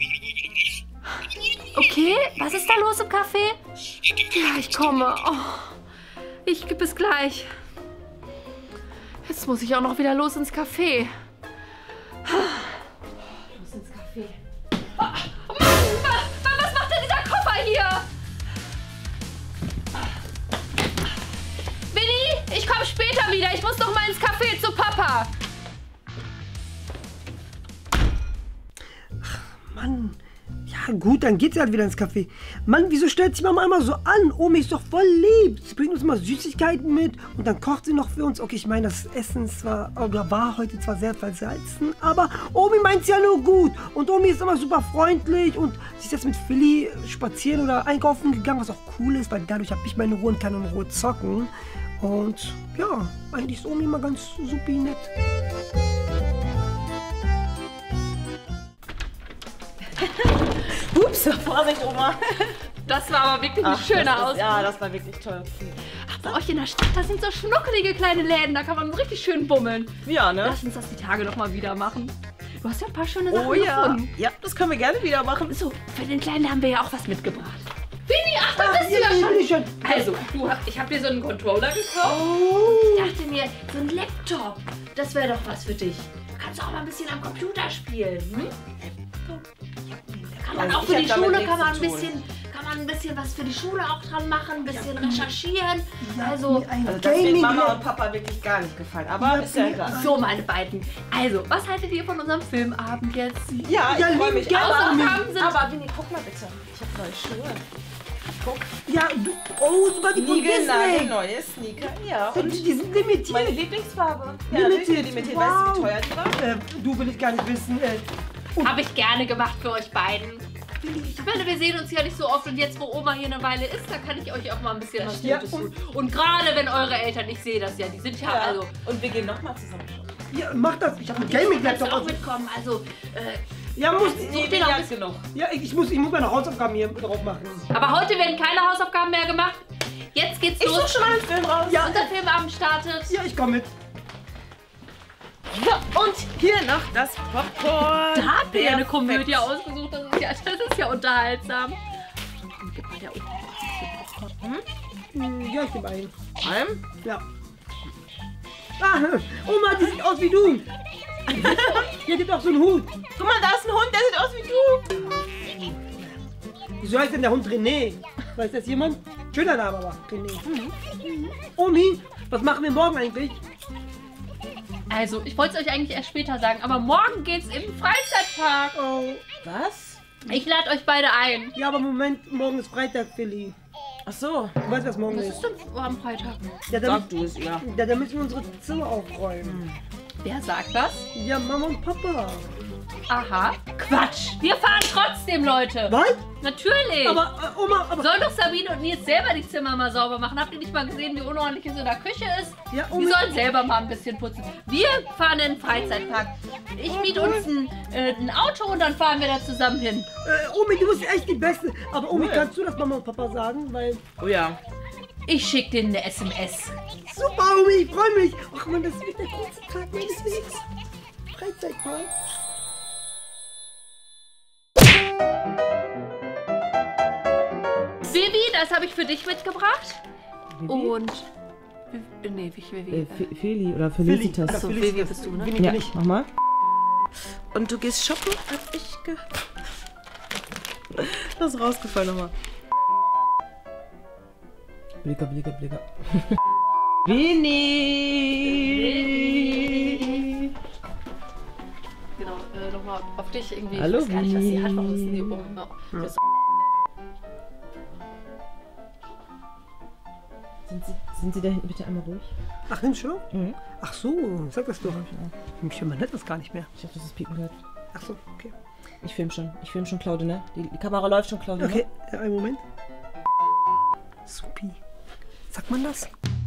Okay, was ist da los im Café? Ja, ich komme. Oh, bis gleich. Jetzt muss ich auch noch wieder los ins Café. Los ins Café. Oh, Mann, was macht denn dieser Koffer hier? Winnie, ich komme später wieder. Ich muss noch mal ins Café zu Papa. Mann. Ja, gut, dann geht sie halt wieder ins Café. Mann, wieso stellt sich Mama immer so an? Omi ist doch voll lieb. Sie bringt uns immer Süßigkeiten mit und dann kocht sie noch für uns. Okay, ich meine, das Essen war heute zwar sehr versalzen, aber Omi meint es ja nur gut. Und Omi ist immer super freundlich und sie ist jetzt mit Philly spazieren oder einkaufen gegangen, was auch cool ist, weil dadurch habe ich meine Ruhe und kann in Ruhe zocken. Und ja, eigentlich ist Omi immer ganz supi nett. Ups, Vorsicht, Oma. Das war aber wirklich ein schöner Ausflug. Ja, das war wirklich toll. Ach, bei euch in der Stadt, da sind so schnuckelige kleine Läden, da kann man richtig schön bummeln. Ja, ne? Lass uns das die Tage nochmal wieder machen. Du hast ja ein paar schöne Sachen Oh ja. gefunden. Ja, das können wir gerne wieder machen. So, für den Kleinen haben wir ja auch was mitgebracht. Vini, ach, da bist du ja schon. Also, ich habe dir so einen Controller gekauft. Ich dachte mir, so ein Laptop, das wäre doch was für dich. Du kannst auch mal ein bisschen am Computer spielen. Hm? Kann man auch für die Schule, kann man ein bisschen was für die Schule auch dran machen, ein bisschen recherchieren. Also das wird Mama und Papa wirklich gar nicht gefallen, aber ist ja egal. so, meine beiden. Also, was haltet ihr von unserem Filmabend jetzt? Ja, ich freue mich. Hausaufgaben sind... Aber Winnie, guck mal bitte. Ich habe neue Schuhe. Guck. Ja, sogar die von Disney. Neue Sneaker, ja. Und die sind limitiert. Meine Lieblingsfarbe. Ja, limitiert. Weißt du, wie teuer die war? Du, will ich gar nicht wissen. Habe ich gerne gemacht für euch beiden. Ich meine, wir sehen uns ja nicht so oft und jetzt, wo Oma hier eine Weile ist, da kann ich euch auch mal ein bisschen was Gutes tun. Und gerade wenn eure Eltern, ich sehe das ja, die sind ja also... Und wir gehen nochmal zusammen shoppen. Ja, mach das. Ich habe ein Gaming-Laptop. Kannst du auch mitkommen, also... ja, genug. Ja, ich muss meine Hausaufgaben hier drauf machen. Aber heute werden keine Hausaufgaben mehr gemacht. Jetzt geht's los. Ich suche schon mal einen Film raus. Ja. Unser Filmabend startet. Ja, ich komme mit. So, und hier noch das Popcorn. Da habt ihr ja eine Komödie ausgesucht. Das ist ja unterhaltsam. Gib mal der Oma ein bisschen Popcorn. Ja, ich nehme einen. Alm? Ja. Ah, Oma, die sieht aus wie du. Hier gibt auch so einen Hut. Guck mal, da ist ein Hund, der sieht aus wie du. Wieso heißt denn der Hund René? Weiß das jemand? Schöner Name aber, René. Omi, was machen wir morgen eigentlich? Also, ich wollte es euch eigentlich erst später sagen, aber morgen geht's im Freizeitpark. Oh. Was? Ich lade euch beide ein. Ja, aber Moment, morgen ist Freitag, Philly. Ach so. Du weißt, was morgen Was ist? ist denn am Freitag? Ja, Sag du es, ja. Ja, da müssen wir unsere Zimmer aufräumen. Wer sagt das? Ja, Mama und Papa. Aha. Quatsch. Wir fahren trotzdem, Leute. Was? Natürlich. Aber, Oma, aber... Sollen doch Sabine und Nils selber die Zimmer mal sauber machen? Habt ihr nicht mal gesehen, wie unordentlich es in der Küche ist? Ja, Die sollen selber mal ein bisschen putzen. Wir fahren in den Freizeitpark. Ich miete uns ein Auto und dann fahren wir da zusammen hin. Omi, du bist echt die Beste. Aber Omi, kannst du das Mama und Papa sagen? Weil... Oh ja. Ich schicke denen eine SMS. Super, Omi, ich freue mich. Ach man, das wird der coolste Tag meines Lebens. Freizeitpark. Vivi, das habe ich für dich mitgebracht. Und... Nee, Vivi. Feli oder Felicitas. Achso, Vivi bist du, ne? Ja, mach mal. Und du gehst shoppen, hab ich gehört. Das ist rausgefallen nochmal. Blicker. Winnie! Genau, nochmal auf dich irgendwie. Hallo, ich weiß gar nicht, was sie hat. Warum ist Winnie. die oben? Oh, das Sind Sie da hinten bitte einmal ruhig? Ach, nimmst du? Mhm. Ach so, sag das doch. Mich man hört das gar nicht mehr. Ich hoffe, dass es piepen hört. Ach so, okay. Ich film schon, Claude, ne? Die Kamera läuft schon, Claude. Okay, ja, einen Moment. Supi. Sagt man das?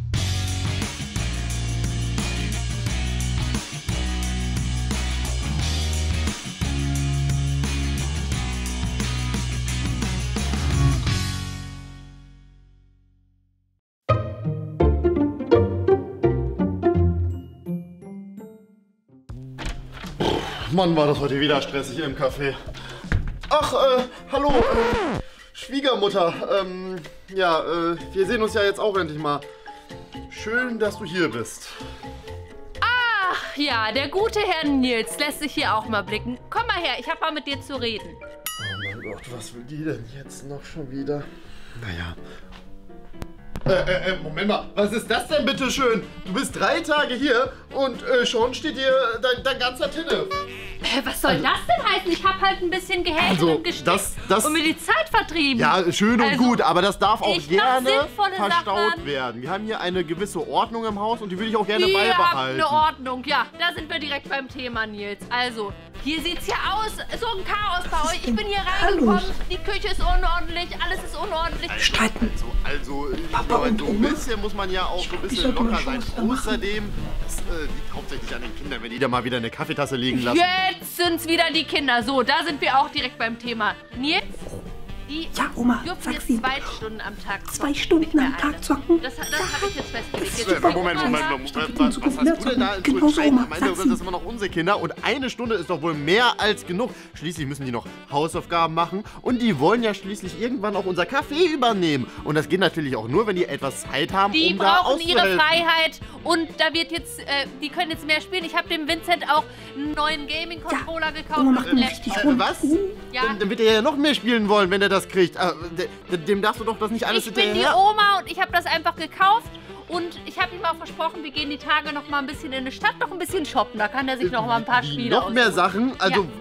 Mann, war das heute wieder stressig im Café. Ach, hallo, Schwiegermutter. Wir sehen uns ja jetzt auch endlich mal. Schön, dass du hier bist. Ach ja, der gute Herr Nils lässt sich hier auch mal blicken. Komm mal her, ich habe mal mit dir zu reden. Oh mein Gott, was will die denn jetzt noch schon wieder? Naja. Moment mal, was ist das denn bitte schön? Du bist 3 Tage hier und schon steht dir dein ganzer Tinne. Was soll das denn heißen? Ich habe halt ein bisschen gehältet und gestickt und mir die Zeit vertrieben. Ja, schön und Also, gut, aber das darf auch ich mach gerne sinnvolle verstaut Sachen. werden. Wir haben hier eine gewisse Ordnung im Haus und die will ich auch gerne Wir haben beibehalten. eine Ordnung. Ja, da sind wir direkt beim Thema, Nils. Also, Hier sieht's ja aus, so ein Chaos bei euch. Ich bin hier reingekommen, die Küche ist unordentlich, alles ist unordentlich. Streiten. Also Papa und so ein Oma? bisschen muss man ja auch so ein Ich bisschen sollte mal locker sein. Spaß machen. Außerdem, das liegt hauptsächlich an den Kindern, wenn die da mal wieder eine Kaffeetasse liegen lassen. Jetzt sind's wieder die Kinder. So, da sind wir auch direkt beim Thema. Nils, die Ja, Oma, dürfen sag jetzt sie. 2 Stunden am Tag zocken. 2 Stunden Nicht mehr am Tag eine. zocken? Das habe ich jetzt festgelegt. Jetzt Moment. Was hast du denn da? Genauso, Oma, Meine, sag das sie. ist immer noch unsere Kinder und eine Stunde ist doch wohl mehr als genug. Schließlich müssen die noch Hausaufgaben machen und die wollen ja schließlich irgendwann auch unser Café übernehmen. Und das geht natürlich auch nur, wenn die etwas Zeit haben, Die um da brauchen ihre auszuhelfen. Freiheit und da wird jetzt, die können jetzt mehr spielen. Ich habe dem Vincent auch einen neuen Gaming-Controller gekauft. Oma macht und einen einen richtig Laptop. rund. Was? Ja. Dann wird er ja noch mehr spielen wollen, wenn er das kriegt. Dem darfst du doch das nicht alles Ich bin die hinterher. Oma und ich habe das einfach gekauft. Und ich habe ihm auch versprochen, wir gehen die Tage noch mal ein bisschen in die Stadt, noch ein bisschen shoppen. Da kann er sich noch mal ein paar Spiele Noch mehr aussuchen. Sachen? Also Ja.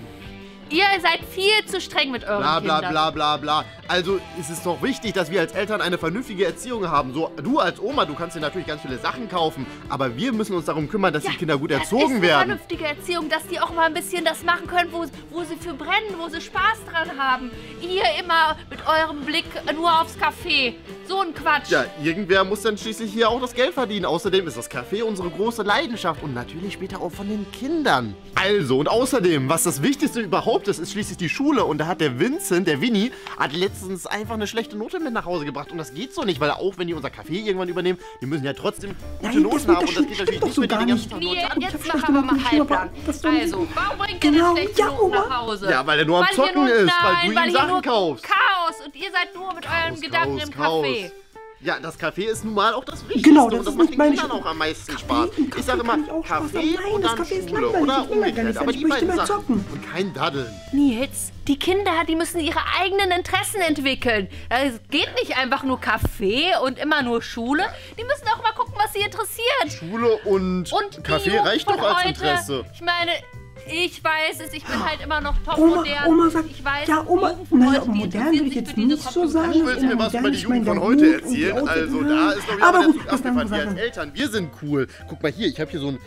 Ihr seid viel zu streng mit euren bla bla Kindern. bla bla bla. Also ist es doch wichtig, dass wir als Eltern eine vernünftige Erziehung haben. So, du als Oma, du kannst dir natürlich ganz viele Sachen kaufen, aber wir müssen uns darum kümmern, dass die Kinder gut Das erzogen ist eine werden. vernünftige Erziehung, dass die auch mal ein bisschen das machen können, wo sie für brennen, wo sie Spaß dran haben. Ihr immer mit eurem Blick nur aufs Café. So ein Quatsch. Ja, irgendwer muss dann schließlich hier auch das Geld verdienen. Außerdem ist das Café unsere große Leidenschaft und natürlich später auch von den Kindern. Also, und außerdem, was das Wichtigste überhaupt ist, ist schließlich die Schule. Und da hat der Vincent, der Winnie, hat letztens einfach eine schlechte Note mit nach Hause gebracht. Und das geht so nicht, weil auch wenn die unser Café irgendwann übernehmen, die müssen ja trotzdem gute Nein, Noten das wird haben. doch Und das geht stimmt natürlich doch nicht, so wenn die gar den ganzen nicht. Tag Nee, nur jetzt hab mach schlechte aber Noten mal geschrieben, Halbplan. aber das soll nicht- Also, warum bringt ihr Genau, denn schlechte ja, Noten Oma. nach Hause? Ja, weil er nur am Weil hier Zocken nur- ist, weil nein, du ihm weil hier Sachen nur kaufst. Chaos und ihr seid nur mit euren Gedanken im Café. Ja, das Café ist nun mal auch das Wichtigste Genau, das und das ist macht nicht den meine Kindern Schuld. auch am meisten Café, Spaß. im Café Ich sage immer kann ich auch Spaß haben. Café Nein, und das dann Café ist Schule langweilig, oder ich will da gar umgekehrt. nicht Aber sein, die ich möchte beiden mal Sachen. zocken. Und kein Daddeln. Nils, die Kinder, die müssen ihre eigenen Interessen entwickeln. Es geht nicht einfach nur Café und immer nur Schule. Die müssen auch mal gucken, was sie interessiert. Schule und, Und die Kaffee Jugend reicht von doch als heute, Interesse. Ich meine, ich weiß es, ich bin halt immer noch top Oma, modern. Oma sagt, ich weiß, ja, Oma, die Jugend von naja, heute, die modern interessiert will ich sich jetzt für diese nicht so sagen. Du willst mir was modern über die ist Jugend mein von heute Hut und die erzählen? Outfit, Also ja. da ist doch wieder Aber der gut, Zug das ist eine abgefahren. Wir andere als Sache. Eltern, wir sind cool. Guck mal hier, ich habe hier so ein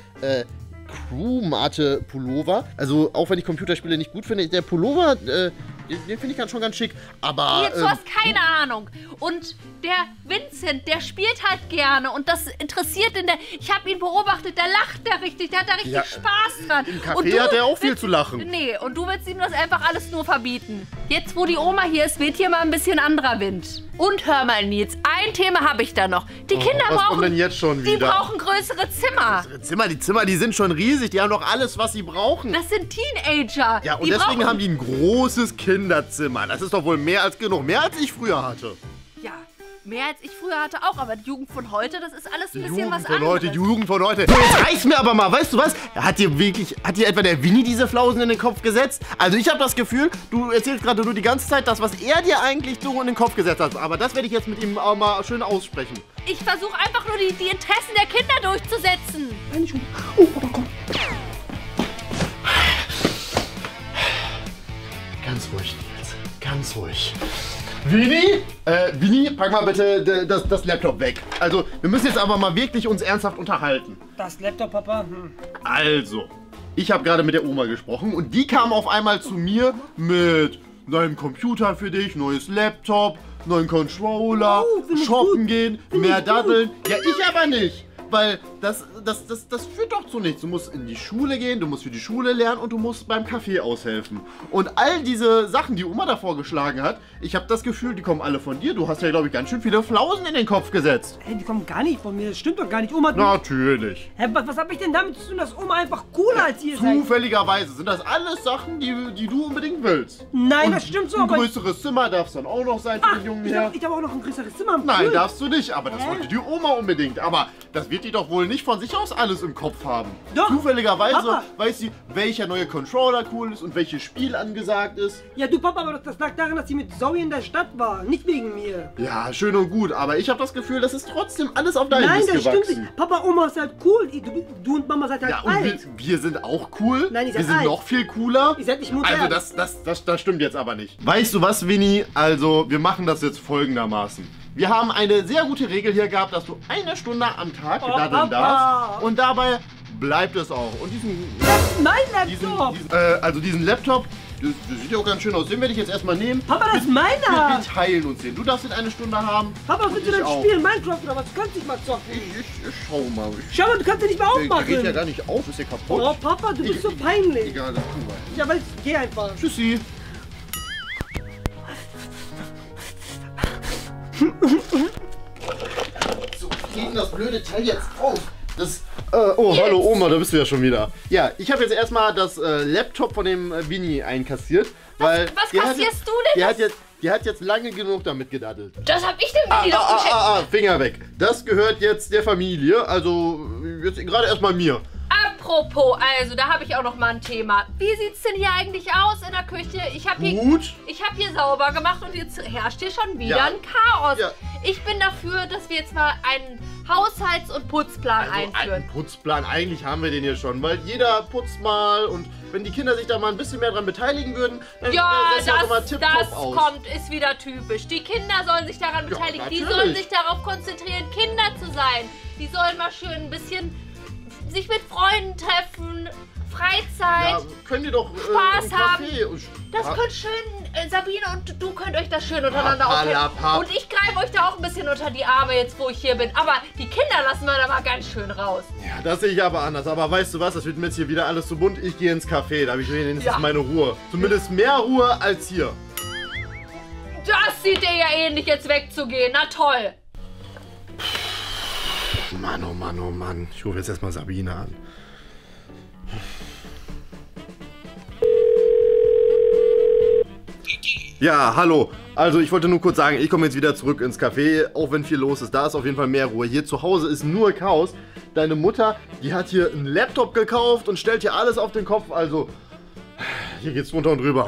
Crew-Mate-Pullover. Also auch wenn ich Computerspiele nicht gut finde, der Pullover, den finde ich schon ganz schick. Aber Jetzt, du hast keine Ahnung. Und der Vincent, der spielt halt gerne und das interessiert ihn. Ich habe ihn beobachtet, der lacht da richtig, der hat da richtig Ja, Spaß dran. im Café Und du hat er auch viel willst- zu lachen. Nee, und du willst ihm das einfach alles nur verbieten. Jetzt, wo die Oma hier ist, weht hier mal ein bisschen anderer Wind. Und hör mal, Nils, ein Thema habe ich da noch. Die Kinder was kommt brauchen, denn jetzt schon die wieder? brauchen größere Zimmer. Die Zimmer, die sind schon riesig. Die haben doch alles, was sie brauchen. Das sind Teenager. Ja, und die deswegen brauchen, haben die ein großes Kinderzimmer. Das ist doch wohl mehr als genug. Mehr als ich früher hatte. Ja, mehr als ich früher hatte auch, aber die Jugend von heute, das ist alles ein Die bisschen Jugend was von anderes. heute, die Jugend von heute. So, jetzt reicht's mir aber mal. Weißt du was? Hat dir etwa der Winnie diese Flausen in den Kopf gesetzt? Also ich habe das Gefühl, du erzählst gerade nur die ganze Zeit das, was er dir eigentlich so in den Kopf gesetzt hat. Aber das werde ich jetzt mit ihm auch mal schön aussprechen. Ich versuche einfach nur die Interessen der Kinder durchzusetzen. Nein, schon. Oh, Papa, komm. Ganz ruhig, Nils. Ganz ruhig. Winnie, pack mal bitte das Laptop weg. Also, wir müssen jetzt aber mal wirklich uns ernsthaft unterhalten. Das Laptop, Papa. Also, ich habe gerade mit der Oma gesprochen und die kam auf einmal zu mir mit neuem Computer für dich, neues Laptop, neuen Controller, Oh, find ich shoppen gut. gehen, Find mehr ich gut. daddeln. Ja, ich aber nicht. Weil das führt doch zu nichts. Du musst in die Schule gehen, du musst für die Schule lernen und du musst beim Café aushelfen. Und all diese Sachen, die Oma da vorgeschlagen hat, ich habe das Gefühl, die kommen alle von dir. Du hast ja, glaube ich, ganz schön viele Flausen in den Kopf gesetzt. Hey, die kommen gar nicht von mir. Das stimmt doch gar nicht. Oma, du... Natürlich. Hä, was habe ich denn damit zu tun, dass Oma einfach cooler als ihr seid? Zufälligerweise sind das alles Sachen, die du unbedingt willst. Nein, Und das stimmt so, ein aber... größeres Zimmer darf es dann auch noch sein für den jungen ich Herr. habe auch noch ein größeres Zimmer am Nein, Pool. darfst du nicht, aber das Hä? wollte die Oma unbedingt. Aber das wird die doch wohl nicht von sich aus alles im Kopf haben. Doch. Zufälligerweise Papa. weiß sie, welcher neue Controller cool ist und welches Spiel angesagt ist. Ja, du Papa, aber das lag daran, dass sie mit Zoe in der Stadt war. Nicht wegen mir. Ja, schön und gut, aber ich habe das Gefühl, das ist trotzdem alles auf deinem Nein, Mist das stimmt gewachsen. nicht. Papa, Oma ist halt cool. Du und Mama seid halt Ja, und alt. wir sind auch cool. Nein, ihr seid wir sind alt. noch viel cooler. Ihr seid nicht modern. Also das stimmt jetzt aber nicht. Weißt du was, Winnie? Also, wir machen das jetzt folgendermaßen. Wir haben eine sehr gute Regel hier gehabt, dass du 1 Stunde am Tag daddeln Papa. darfst und dabei bleibt es auch. Und diesen... Das ist mein Laptop! Diesen Laptop, das sieht ja auch ganz schön aus. Den werde ich jetzt erstmal nehmen. Papa, das ist meiner! Wir teilen uns den. Du darfst ihn eine Stunde haben. Papa, willst du denn spielen? Minecraft oder was? Du kannst nicht mal zocken. Ich schau mal. Schau mal, du kannst den nicht mehr aufmachen. Der geht ja gar nicht auf, ist ja kaputt. Oh, Papa, du bist so peinlich. Egal, das tun wir. Ja, aber geh einfach. Tschüssi. So, wie geht denn das blöde Teil jetzt auf? Das, hallo Oma, da bist du ja schon wieder. Ja, ich habe jetzt erstmal das Laptop von dem Winnie einkassiert. Weil was kassierst du denn? Die hat jetzt lange genug damit gedaddelt. Das hab ich dem Winnie doch geschenkt. Finger weg. Das gehört jetzt der Familie, also jetzt gerade erstmal mir. Apropos, also da habe ich auch noch mal ein Thema. Wie sieht's denn hier eigentlich aus in der Küche? Ich habe hier sauber gemacht und jetzt herrscht hier schon wieder ein Chaos. Ja. Ich bin dafür, dass wir jetzt mal einen Haushalts- und Putzplan einführen. Einen Putzplan, eigentlich haben wir den hier schon, weil jeder putzt mal und wenn die Kinder sich da mal ein bisschen mehr dran beteiligen würden, dann das ist wieder typisch. Die Kinder sollen sich daran beteiligen, die sollen sich darauf konzentrieren, Kinder zu sein. Die sollen mal schön ein bisschen sich mit Freunden treffen, Freizeit, können die doch Spaß haben. Das könnt schön, Sabine und du könnt euch das schön untereinander aufheben. Und ich greife euch da auch ein bisschen unter die Arme jetzt, wo ich hier bin. Aber die Kinder lassen wir da mal ganz schön raus. Ja, das sehe ich aber anders. Aber weißt du was, das wird mir jetzt hier wieder alles zu bunt. Ich gehe ins Café, da habe ich wenigstens meine Ruhe. Zumindest mehr Ruhe als hier. Das sieht dir ja ähnlich, jetzt wegzugehen. Na toll. Mann, oh Mann, oh Mann. Ich rufe jetzt erstmal Sabine an. Ja, hallo. Also ich wollte nur kurz sagen, ich komme jetzt wieder zurück ins Café, auch wenn viel los ist. Da ist auf jeden Fall mehr Ruhe. Hier zu Hause ist nur Chaos. Deine Mutter, die hat hier einen Laptop gekauft und stellt hier alles auf den Kopf. Also, hier geht's runter und drüber.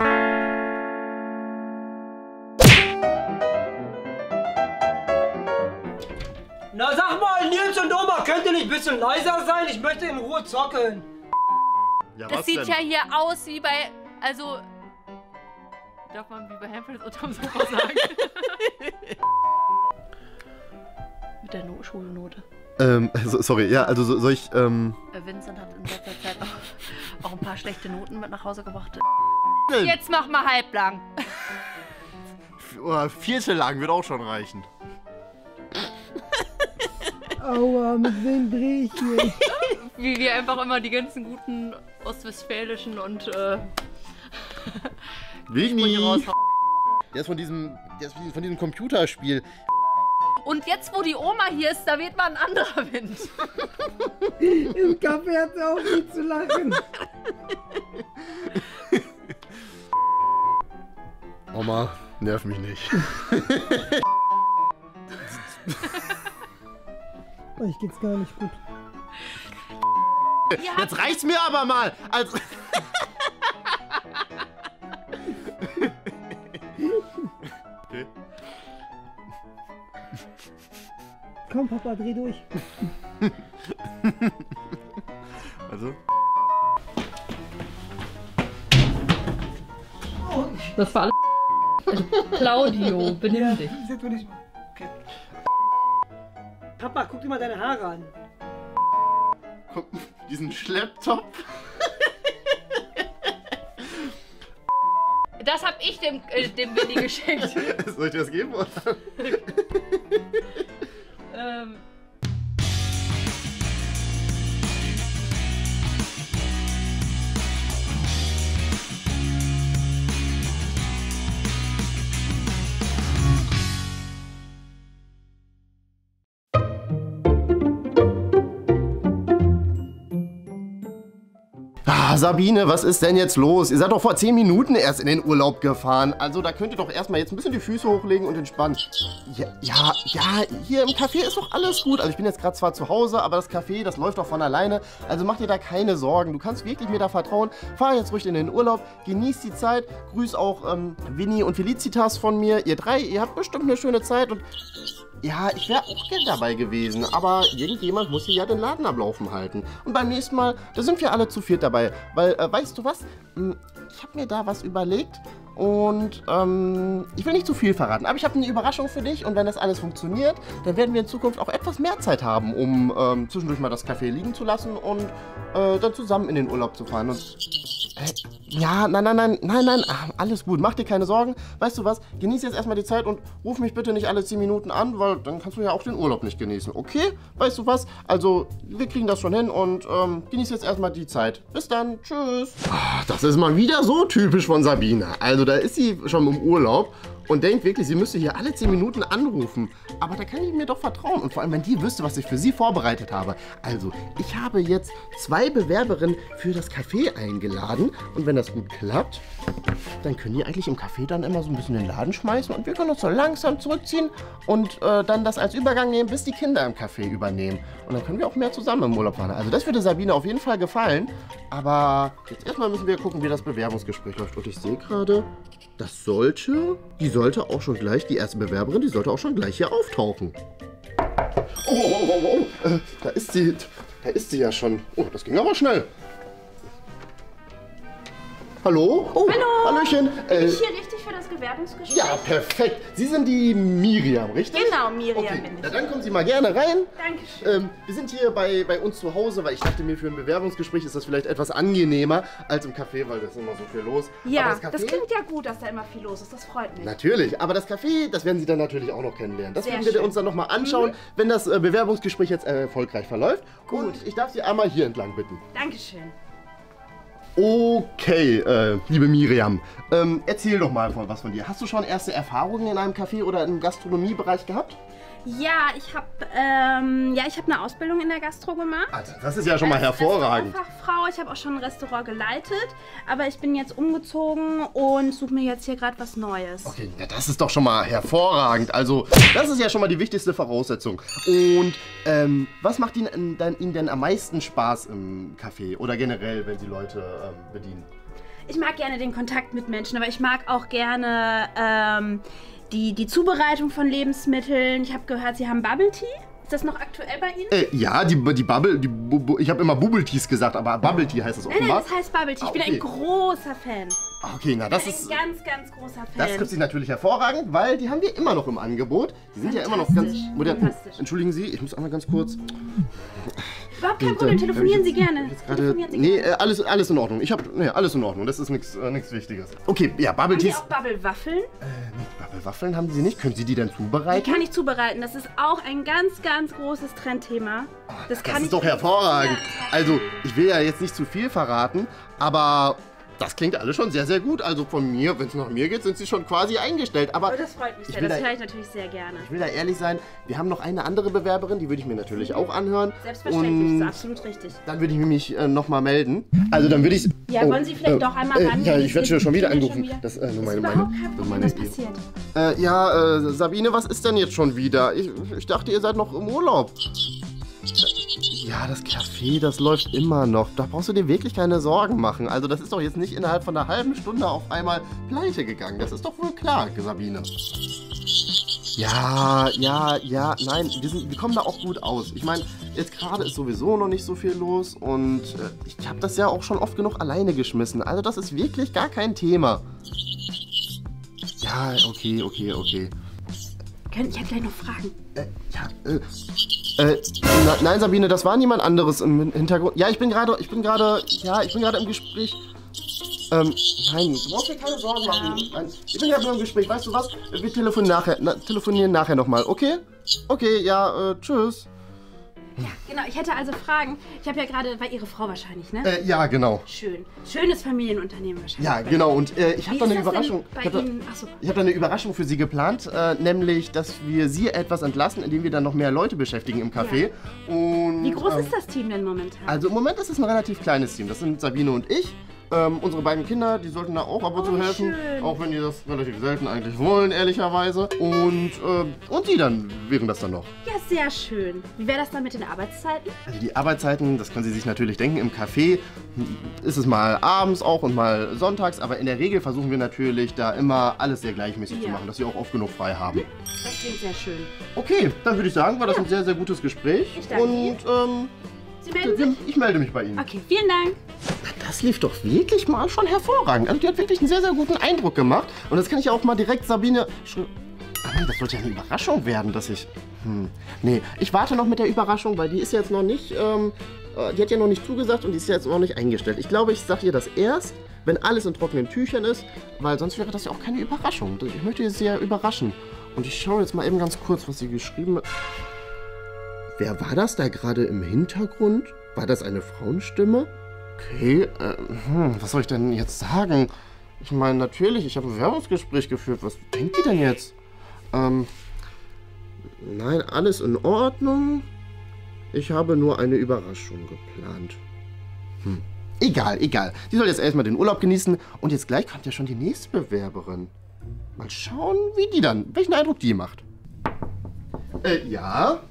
Na sag mal, Nils und Oma, könnt ihr nicht ein bisschen leiser sein? Ich möchte in Ruhe zocken. Ja, das sieht ja hier aus wie bei, also... Darf man wie bei Hempels unterm Sofa sagen? Mit der Schulnote. Sorry, ja, also soll ich, Vincent hat in letzter Zeit auch ein paar schlechte Noten mit nach Hause gebracht. Jetzt mach mal halblang. Oder viertellang wird auch schon reichen. Aua, mit wem dreh ich hier? Wie wir einfach immer die ganzen guten ostwestfälischen und Winnie. Der ist von diesem Computerspiel. Und jetzt, wo die Oma hier ist, da weht mal ein anderer Wind. Im Café hat sie auch nicht zu lachen. Oma, nerv mich nicht. Euch geht's gar nicht gut. Jetzt reicht's mir aber mal! Okay. Komm, Papa, dreh durch. Also? Das war alles. Claudio, benimm dich. Okay. Papa, guck dir mal deine Haare an. Guck, diesen Schlepptop. Das hab ich dem Winnie geschenkt. Soll ich dir das geben, oder? Sabine, was ist denn jetzt los? Ihr seid doch vor 10 Minuten erst in den Urlaub gefahren. Also da könnt ihr doch erstmal jetzt ein bisschen die Füße hochlegen und entspannen. Ja, hier im Café ist doch alles gut. Also ich bin jetzt gerade zwar zu Hause, aber das Café, das läuft doch von alleine. Also mach dir da keine Sorgen. Du kannst wirklich mir da vertrauen. Fahr jetzt ruhig in den Urlaub, genieß die Zeit. Grüß auch Winnie und Felicitas von mir. Ihr drei, ihr habt bestimmt eine schöne Zeit und... Ja, ich wäre auch gern dabei gewesen, aber irgendjemand muss hier ja den Laden am Laufen halten. Und beim nächsten Mal, da sind wir alle zu viert dabei. Weil, weißt du was? Ich habe mir da was überlegt Und ich will nicht zu viel verraten, aber ich habe eine Überraschung für dich. Und wenn das alles funktioniert, dann werden wir in Zukunft auch etwas mehr Zeit haben, um zwischendurch mal das Café liegen zu lassen und dann zusammen in den Urlaub zu fahren. Und ja, nein, alles gut, mach dir keine Sorgen. Weißt du was, genieß jetzt erstmal die Zeit und ruf mich bitte nicht alle 10 Minuten an, weil dann kannst du ja auch den Urlaub nicht genießen, okay? Weißt du was, also wir kriegen das schon hin und genieß jetzt erstmal die Zeit. Bis dann, tschüss. Das ist mal wieder so typisch von Sabine. Also da ist sie schon im Urlaub und denkt wirklich, sie müsste hier alle 10 Minuten anrufen. Aber da kann ich mir doch vertrauen. Und vor allem, wenn die wüsste, was ich für sie vorbereitet habe. Also, ich habe jetzt 2 Bewerberinnen für das Café eingeladen. Und wenn das gut klappt, dann können die eigentlich im Café dann immer so ein bisschen den Laden schmeißen. Und wir können uns so langsam zurückziehen und dann das als Übergang nehmen, bis die Kinder im Café übernehmen. Und dann können wir auch mehr zusammen im Urlaub fahren. Also das würde Sabine auf jeden Fall gefallen. Aber jetzt erstmal müssen wir gucken, wie das Bewerbungsgespräch läuft. Und ich sehe gerade, die erste Bewerberin, die sollte auch schon gleich hier auftauchen. Oh, da ist sie ja schon. Oh, das ging aber schnell. Hallo? Oh, hallo. Hallöchen. Bin ich hier richtig für das Bewerbungsgespräch? Ja, perfekt. Sie sind die Miriam, richtig? Genau, Miriam okay. bin ich. Na, dann kommen Sie mal gerne rein. Dankeschön. Wir sind hier bei uns zu Hause, weil ich dachte mir, für ein Bewerbungsgespräch ist das vielleicht etwas angenehmer als im Café, weil da ist immer so viel los. Ja, aber das klingt ja gut, dass da immer viel los ist. Das freut mich. Natürlich, aber das Café, das werden Sie dann natürlich auch noch kennenlernen. Das Sehr werden wir schön. uns dann nochmal anschauen, wenn das Bewerbungsgespräch jetzt erfolgreich verläuft. Gut. Und ich darf Sie einmal hier entlang bitten. Dankeschön. Okay, liebe Miriam, erzähl doch mal was von dir. Hast du schon erste Erfahrungen in einem Café oder im Gastronomiebereich gehabt? Ja, ich habe eine Ausbildung in der Gastro gemacht. Also, das ist ja schon mal Als hervorragend. Restaurantfachfrau. Ich habe auch schon ein Restaurant geleitet, aber ich bin jetzt umgezogen und suche mir jetzt hier gerade was Neues. Okay, ja, das ist doch schon mal hervorragend. Also, das ist ja schon mal die wichtigste Voraussetzung. Und was macht Ihnen denn am meisten Spaß im Café oder generell, wenn Sie Leute bedienen? Ich mag gerne den Kontakt mit Menschen, aber ich mag auch gerne die Zubereitung von Lebensmitteln. Ich habe gehört, Sie haben Bubble Tea. Ist das noch aktuell bei Ihnen? Ja, ich habe immer Bubble Teas gesagt, aber Bubble Tea heißt das Nein, offenbar. das heißt Bubble Tea. Ich bin ein großer Fan. Okay, na das Ein ist... ganz, ganz großer Fan. Das trifft sich natürlich hervorragend, weil die haben wir immer noch im Angebot. Die sind ja immer noch ganz modern. Fantastisch. Entschuldigen Sie, ich muss einmal ganz kurz... Überhaupt kein Problem, telefonieren Sie gerne. Nee, alles in Ordnung. Alles in Ordnung. Das ist nichts Wichtiges. Okay, ja, Bubble Haben Sie Teas. auch Bubble-Waffeln? Bubble-Waffeln haben Sie nicht? Können Sie die denn Die zubereiten? kann ich zubereiten. Das ist auch ein ganz, ganz großes Trendthema. Das ist doch hervorragend. Also, ich will ja jetzt nicht zu viel verraten, aber das klingt alles schon sehr, sehr gut. Also von mir, wenn es nach mir geht, sind Sie schon quasi eingestellt. Aber Oh, das freut mich sehr. Das höre ich natürlich sehr gerne. ich will da ehrlich sein, wir haben noch eine andere Bewerberin, die würde ich mir natürlich auch anhören. Selbstverständlich, Und das ist absolut richtig. dann würde ich mich nochmal melden. Also dann würde ich... Ja, wollen Sie vielleicht doch einmal ran? Ja, ich werde schon wieder Klingelt angerufen. Das ist nur Ist meine überhaupt kein Problem, was Idee. passiert. Sabine, was ist denn jetzt schon wieder? Ich dachte, ihr seid noch im Urlaub. Ja, das Café, das läuft immer noch. Da brauchst du dir wirklich keine Sorgen machen. Also das ist doch jetzt nicht innerhalb von einer halben Stunde auf einmal pleite gegangen. Das ist doch wohl klar, Sabine. Ja, nein, wir kommen da auch gut aus. Ich meine, jetzt gerade ist sowieso noch nicht so viel los und ich habe das ja auch schon oft genug alleine geschmissen. Also das ist wirklich gar kein Thema. Ja, okay. Ich habe gleich noch Fragen. Nein, Sabine, das war niemand anderes im Hintergrund. Ja, ich bin gerade im Gespräch. Nein, du brauchst dir keine Sorgen machen. Nein, ich bin gerade nur im Gespräch. Weißt du was? Wir telefonieren nachher nochmal, okay? Okay, ja, tschüss. Ja, genau. Ich hätte also Fragen. Ich habe ja gerade, war Ihre Frau wahrscheinlich, ne? Ja, genau. Schön. Schönes Familienunternehmen wahrscheinlich. Ja, genau. Und ich habe da eine Überraschung. Ich habe da eine Überraschung für Sie geplant, nämlich, dass wir Sie etwas entlassen, indem wir dann noch mehr Leute beschäftigen im Café. Ja. Und, Wie groß ist das Team denn momentan? Also im Moment ist es ein relativ kleines Team. Das sind Sabine und ich. Unsere beiden Kinder, die sollten da auch ab und zu helfen. Schön. Auch wenn die das relativ selten eigentlich wollen, ehrlicherweise. Und Sie dann wären das dann noch. Ja, sehr schön. Wie wäre das dann mit den Arbeitszeiten? Also die Arbeitszeiten, das können Sie sich natürlich denken, im Café ist es mal abends auch und mal sonntags. Aber in der Regel versuchen wir natürlich da immer alles sehr gleichmäßig zu machen, dass Sie auch oft genug frei haben. Das klingt sehr schön. Okay, dann würde ich sagen, war das ein sehr, sehr gutes Gespräch. Ich danke Ihnen. Und Sie melden sich? ich melde mich bei Ihnen. Okay, vielen Dank. das lief doch wirklich mal schon hervorragend. Also die hat wirklich einen sehr, sehr guten Eindruck gemacht. Und das kann ich ja auch mal direkt Sabine... Ah nein, das sollte ja eine Überraschung werden, dass ich... Nee, ich warte noch mit der Überraschung, weil die ist jetzt noch nicht... die hat ja noch nicht zugesagt und die ist ja jetzt noch nicht eingestellt. Ich glaube, ich sage ihr das erst, wenn alles in trockenen Tüchern ist, weil sonst wäre das ja auch keine Überraschung. Ich möchte sie ja überraschen. Und ich schaue jetzt mal eben ganz kurz, was sie geschrieben hat. Wer war das da gerade im Hintergrund? War das eine Frauenstimme? Okay, was soll ich denn jetzt sagen? Ich meine, natürlich, ich habe ein Bewerbungsgespräch geführt. Was denkt die denn jetzt? Nein, alles in Ordnung. Ich habe nur eine Überraschung geplant. Egal. Die soll jetzt erstmal den Urlaub genießen. Und jetzt gleich kommt ja schon die nächste Bewerberin. Mal schauen, welchen Eindruck die macht. Ja?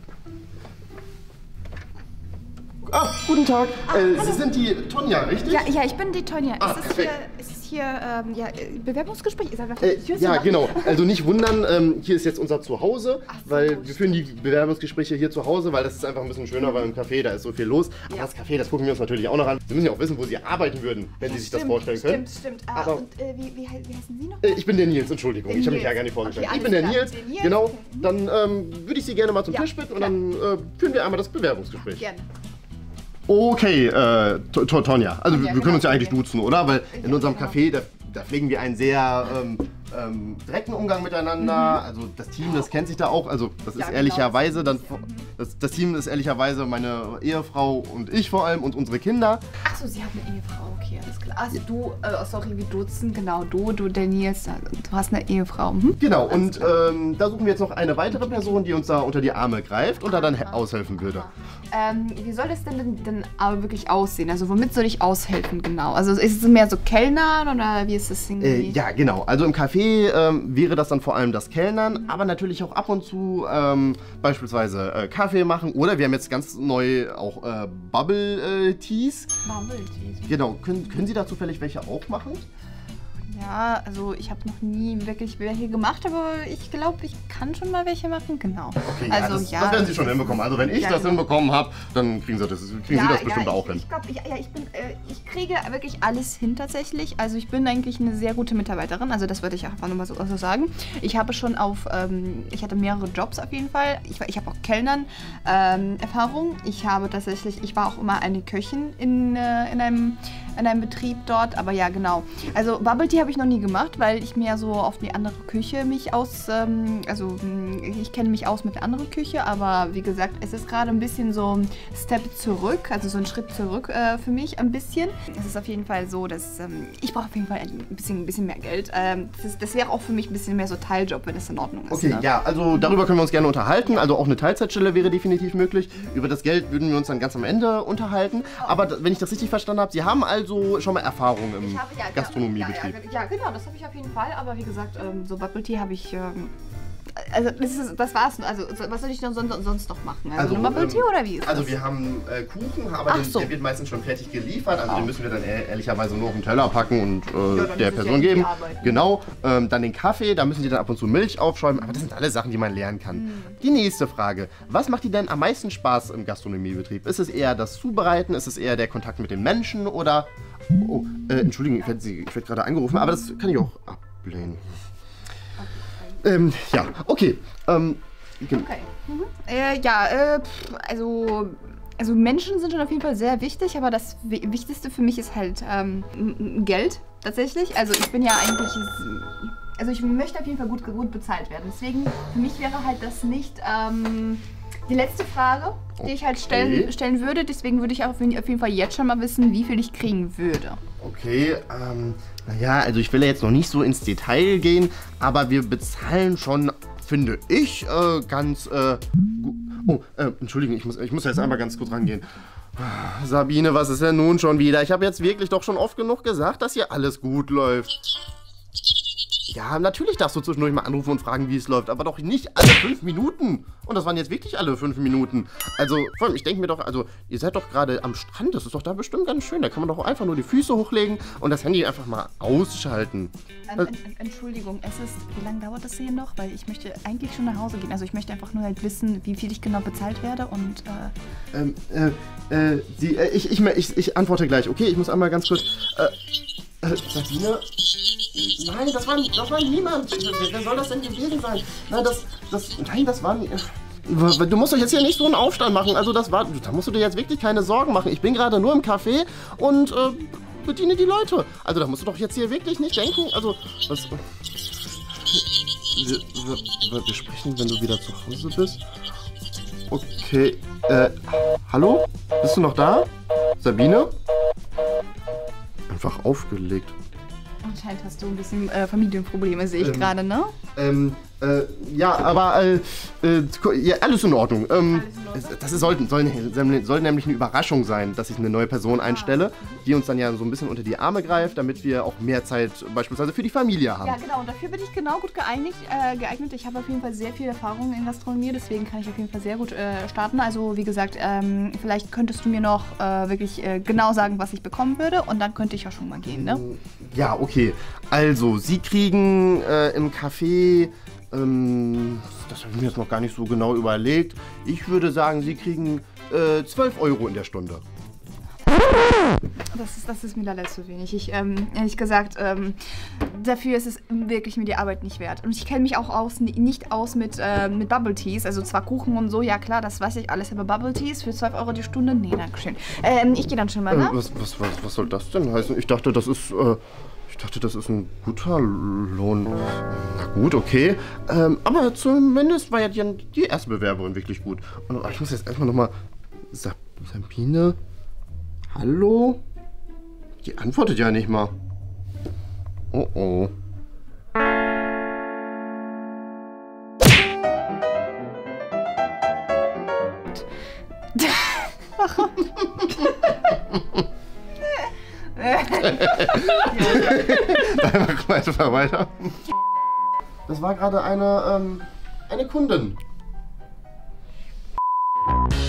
Ah, guten Tag. Sie sind die Tonja, richtig? Ja, ich bin die Tonja. Ist es hier Bewerbungsgespräch? Ja, genau. Also nicht wundern, hier ist jetzt unser Zuhause, weil wir führen die Bewerbungsgespräche hier zu Hause, weil das ist einfach ein bisschen schöner, weil im Café, da ist so viel los. Aber das Café, das gucken wir uns natürlich auch noch an. Sie müssen ja auch wissen, wo Sie arbeiten würden, wenn Sie sich das vorstellen können. Stimmt. Aber und wie heißen Sie noch? Ich bin der Nils, Entschuldigung. Ich habe mich ja gar nicht vorgestellt. Okay, ich bin der klar. Nils, genau. Okay. Dann würde ich Sie gerne mal zum Tisch bitten und dann führen wir einmal das Bewerbungsgespräch. Gerne. Okay, Tonja, also wir können uns ja eigentlich genau. duzen, oder? Weil in unserem Café, da pflegen wir einen sehr direkten Umgang miteinander. Also das Team, das kennt sich da auch. Also das ist ehrlicherweise dann... Das Team ist ehrlicherweise meine Ehefrau und ich vor allem und unsere Kinder. Achso, Sie haben eine Ehefrau, okay, alles klar. Also du, sorry, wir duzen, genau, du, der Nils, du hast eine Ehefrau. Genau, und da suchen wir jetzt noch eine weitere Person, die uns da unter die Arme greift und da dann aushelfen würde. Wie soll das denn aber wirklich aussehen? Also womit soll ich aushelfen genau? Also ist es mehr so Kellnern oder wie ist das irgendwie? Ja, genau. Also im Café wäre das dann vor allem das Kellnern, aber natürlich auch ab und zu beispielsweise Kaffee machen oder wir haben jetzt ganz neu auch Bubble Teas. Bubble Teas? Genau. Können Sie da zufällig welche auch machen? Ja, also ich habe noch nie wirklich welche gemacht, aber ich glaube, ich kann schon mal welche machen, genau. Okay, also, das werden Sie schon hinbekommen. Also wenn ich das hinbekommen habe, dann kriegen Sie das bestimmt auch hin. Ich glaube, ich kriege wirklich alles hin tatsächlich. Also ich bin eigentlich eine sehr gute Mitarbeiterin, also das würde ich einfach nur mal so sagen. Ich habe schon ich hatte mehrere Jobs auf jeden Fall. Ich habe auch Kellnern Erfahrung. Ich war auch immer eine Köchin in einem Betrieb dort, aber ja, genau. Also Bubble Tea habe ich noch nie gemacht, weil ich mehr so auf die andere Küche mich ich kenne mich aus mit der anderen Küche, aber wie gesagt, es ist gerade ein bisschen so ein Step zurück, also so ein Schritt zurück für mich ein bisschen. Es ist auf jeden Fall so, dass ich brauche auf jeden Fall ein bisschen mehr Geld. Das wäre auch für mich ein bisschen mehr so Teiljob, wenn es in Ordnung ist. Okay, ne? Ja, also darüber können wir uns gerne unterhalten. Also auch eine Teilzeitstelle wäre definitiv möglich. Über das Geld würden wir uns dann ganz am Ende unterhalten. Aber wenn ich das richtig verstanden habe, Sie haben also schon mal Erfahrung im Gastronomiebetrieb. Ja, genau, das habe ich auf jeden Fall. Aber wie gesagt, so Bubble Tea habe ich... Also das war's. Also was soll ich denn sonst noch machen? Also eine Bubble Tea oder wie ist das? Also wir haben Kuchen, aber der wird meistens schon fertig geliefert. Also den müssen wir dann ehrlicherweise nur auf den Teller packen und der Person geben. Genau. Dann den Kaffee, da müssen die dann ab und zu Milch aufschäumen. Aber das sind alle Sachen, die man lernen kann. Die nächste Frage. Was macht dir denn am meisten Spaß im Gastronomiebetrieb? Ist es eher das Zubereiten? Ist es eher der Kontakt mit den Menschen? Oder... Oh, Entschuldigung, ich werde gerade angerufen, aber das kann ich auch ablehnen. Ja, okay. Also Menschen sind schon auf jeden Fall sehr wichtig, aber das Wichtigste für mich ist halt Geld tatsächlich. Also ich bin ja eigentlich... Also ich möchte auf jeden Fall gut bezahlt werden. Deswegen, für mich wäre halt das nicht die letzte Frage, die ich halt stellen würde. Deswegen würde ich auf jeden Fall jetzt schon mal wissen, wie viel ich kriegen würde. Okay, naja, also ich will ja jetzt noch nicht so ins Detail gehen, aber wir bezahlen schon, finde ich, ganz gut. Oh, Entschuldigung, ich muss jetzt einmal ganz kurz rangehen. Sabine, was ist denn nun schon wieder? Ich habe jetzt wirklich doch schon oft genug gesagt, dass hier alles gut läuft. Ja, natürlich darfst du zwischendurch mal anrufen und fragen, wie es läuft, aber doch nicht alle 5 Minuten. Und das waren jetzt wirklich alle 5 Minuten. Also, vor allem, ich denke mir doch, also, ihr seid doch gerade am Strand, das ist doch da bestimmt ganz schön. Da kann man doch einfach nur die Füße hochlegen und das Handy einfach mal ausschalten. Entschuldigung, wie lange dauert das hier noch? Weil ich möchte eigentlich schon nach Hause gehen. Also ich möchte einfach nur halt wissen, wie viel ich genau bezahlt werde und ich antworte gleich, okay? Ich muss einmal ganz kurz, Sabine? Nein, das war niemand. Wer soll das denn gewesen sein? Nein, das war nicht. Du musst doch jetzt hier nicht so einen Aufstand machen. Also da musst du dir jetzt wirklich keine Sorgen machen. Ich bin gerade nur im Café und bediene die Leute. Also da musst du doch jetzt hier wirklich nicht denken. Also, was... Wir sprechen, wenn du wieder zu Hause bist. Okay, hallo? Bist du noch da? Sabine? Einfach aufgelegt. Anscheinend hast du ein bisschen Familienprobleme, sehe ich gerade, ne? Ja, aber ja, alles in Ordnung. Das soll nämlich eine Überraschung sein, dass ich eine neue Person einstelle, die uns dann ja so ein bisschen unter die Arme greift, damit wir auch mehr Zeit beispielsweise für die Familie haben. Ja, genau. Und dafür bin ich genau gut geeignet. Ich habe auf jeden Fall sehr viel Erfahrung in Gastronomie, deswegen kann ich auf jeden Fall sehr gut starten. Also wie gesagt, vielleicht könntest du mir noch wirklich genau sagen, was ich bekommen würde und dann könnte ich ja schon mal gehen, ne? Ja, okay. Also, Sie kriegen im Café... das habe ich mir jetzt noch gar nicht so genau überlegt. Ich würde sagen, Sie kriegen 12 € in der Stunde. Das ist mir leider zu wenig. Ehrlich gesagt, dafür ist es wirklich mir die Arbeit nicht wert. Und ich kenne mich auch nicht aus mit Bubble Teas. Also zwar Kuchen und so, ja klar, das weiß ich alles, aber Bubble Teas für 12 € die Stunde? Nee, danke schön. Ich gehe dann schon mal, ne? Was soll das denn heißen? Ich dachte, das ist ein guter Lohn. Na gut, okay. Aber zumindest war ja die erste Bewerberin wirklich gut. Und ich muss jetzt erstmal nochmal... Sabine? Hallo? Die antwortet ja nicht mal. Oh oh. Mach weiter. Das war gerade eine Kundin.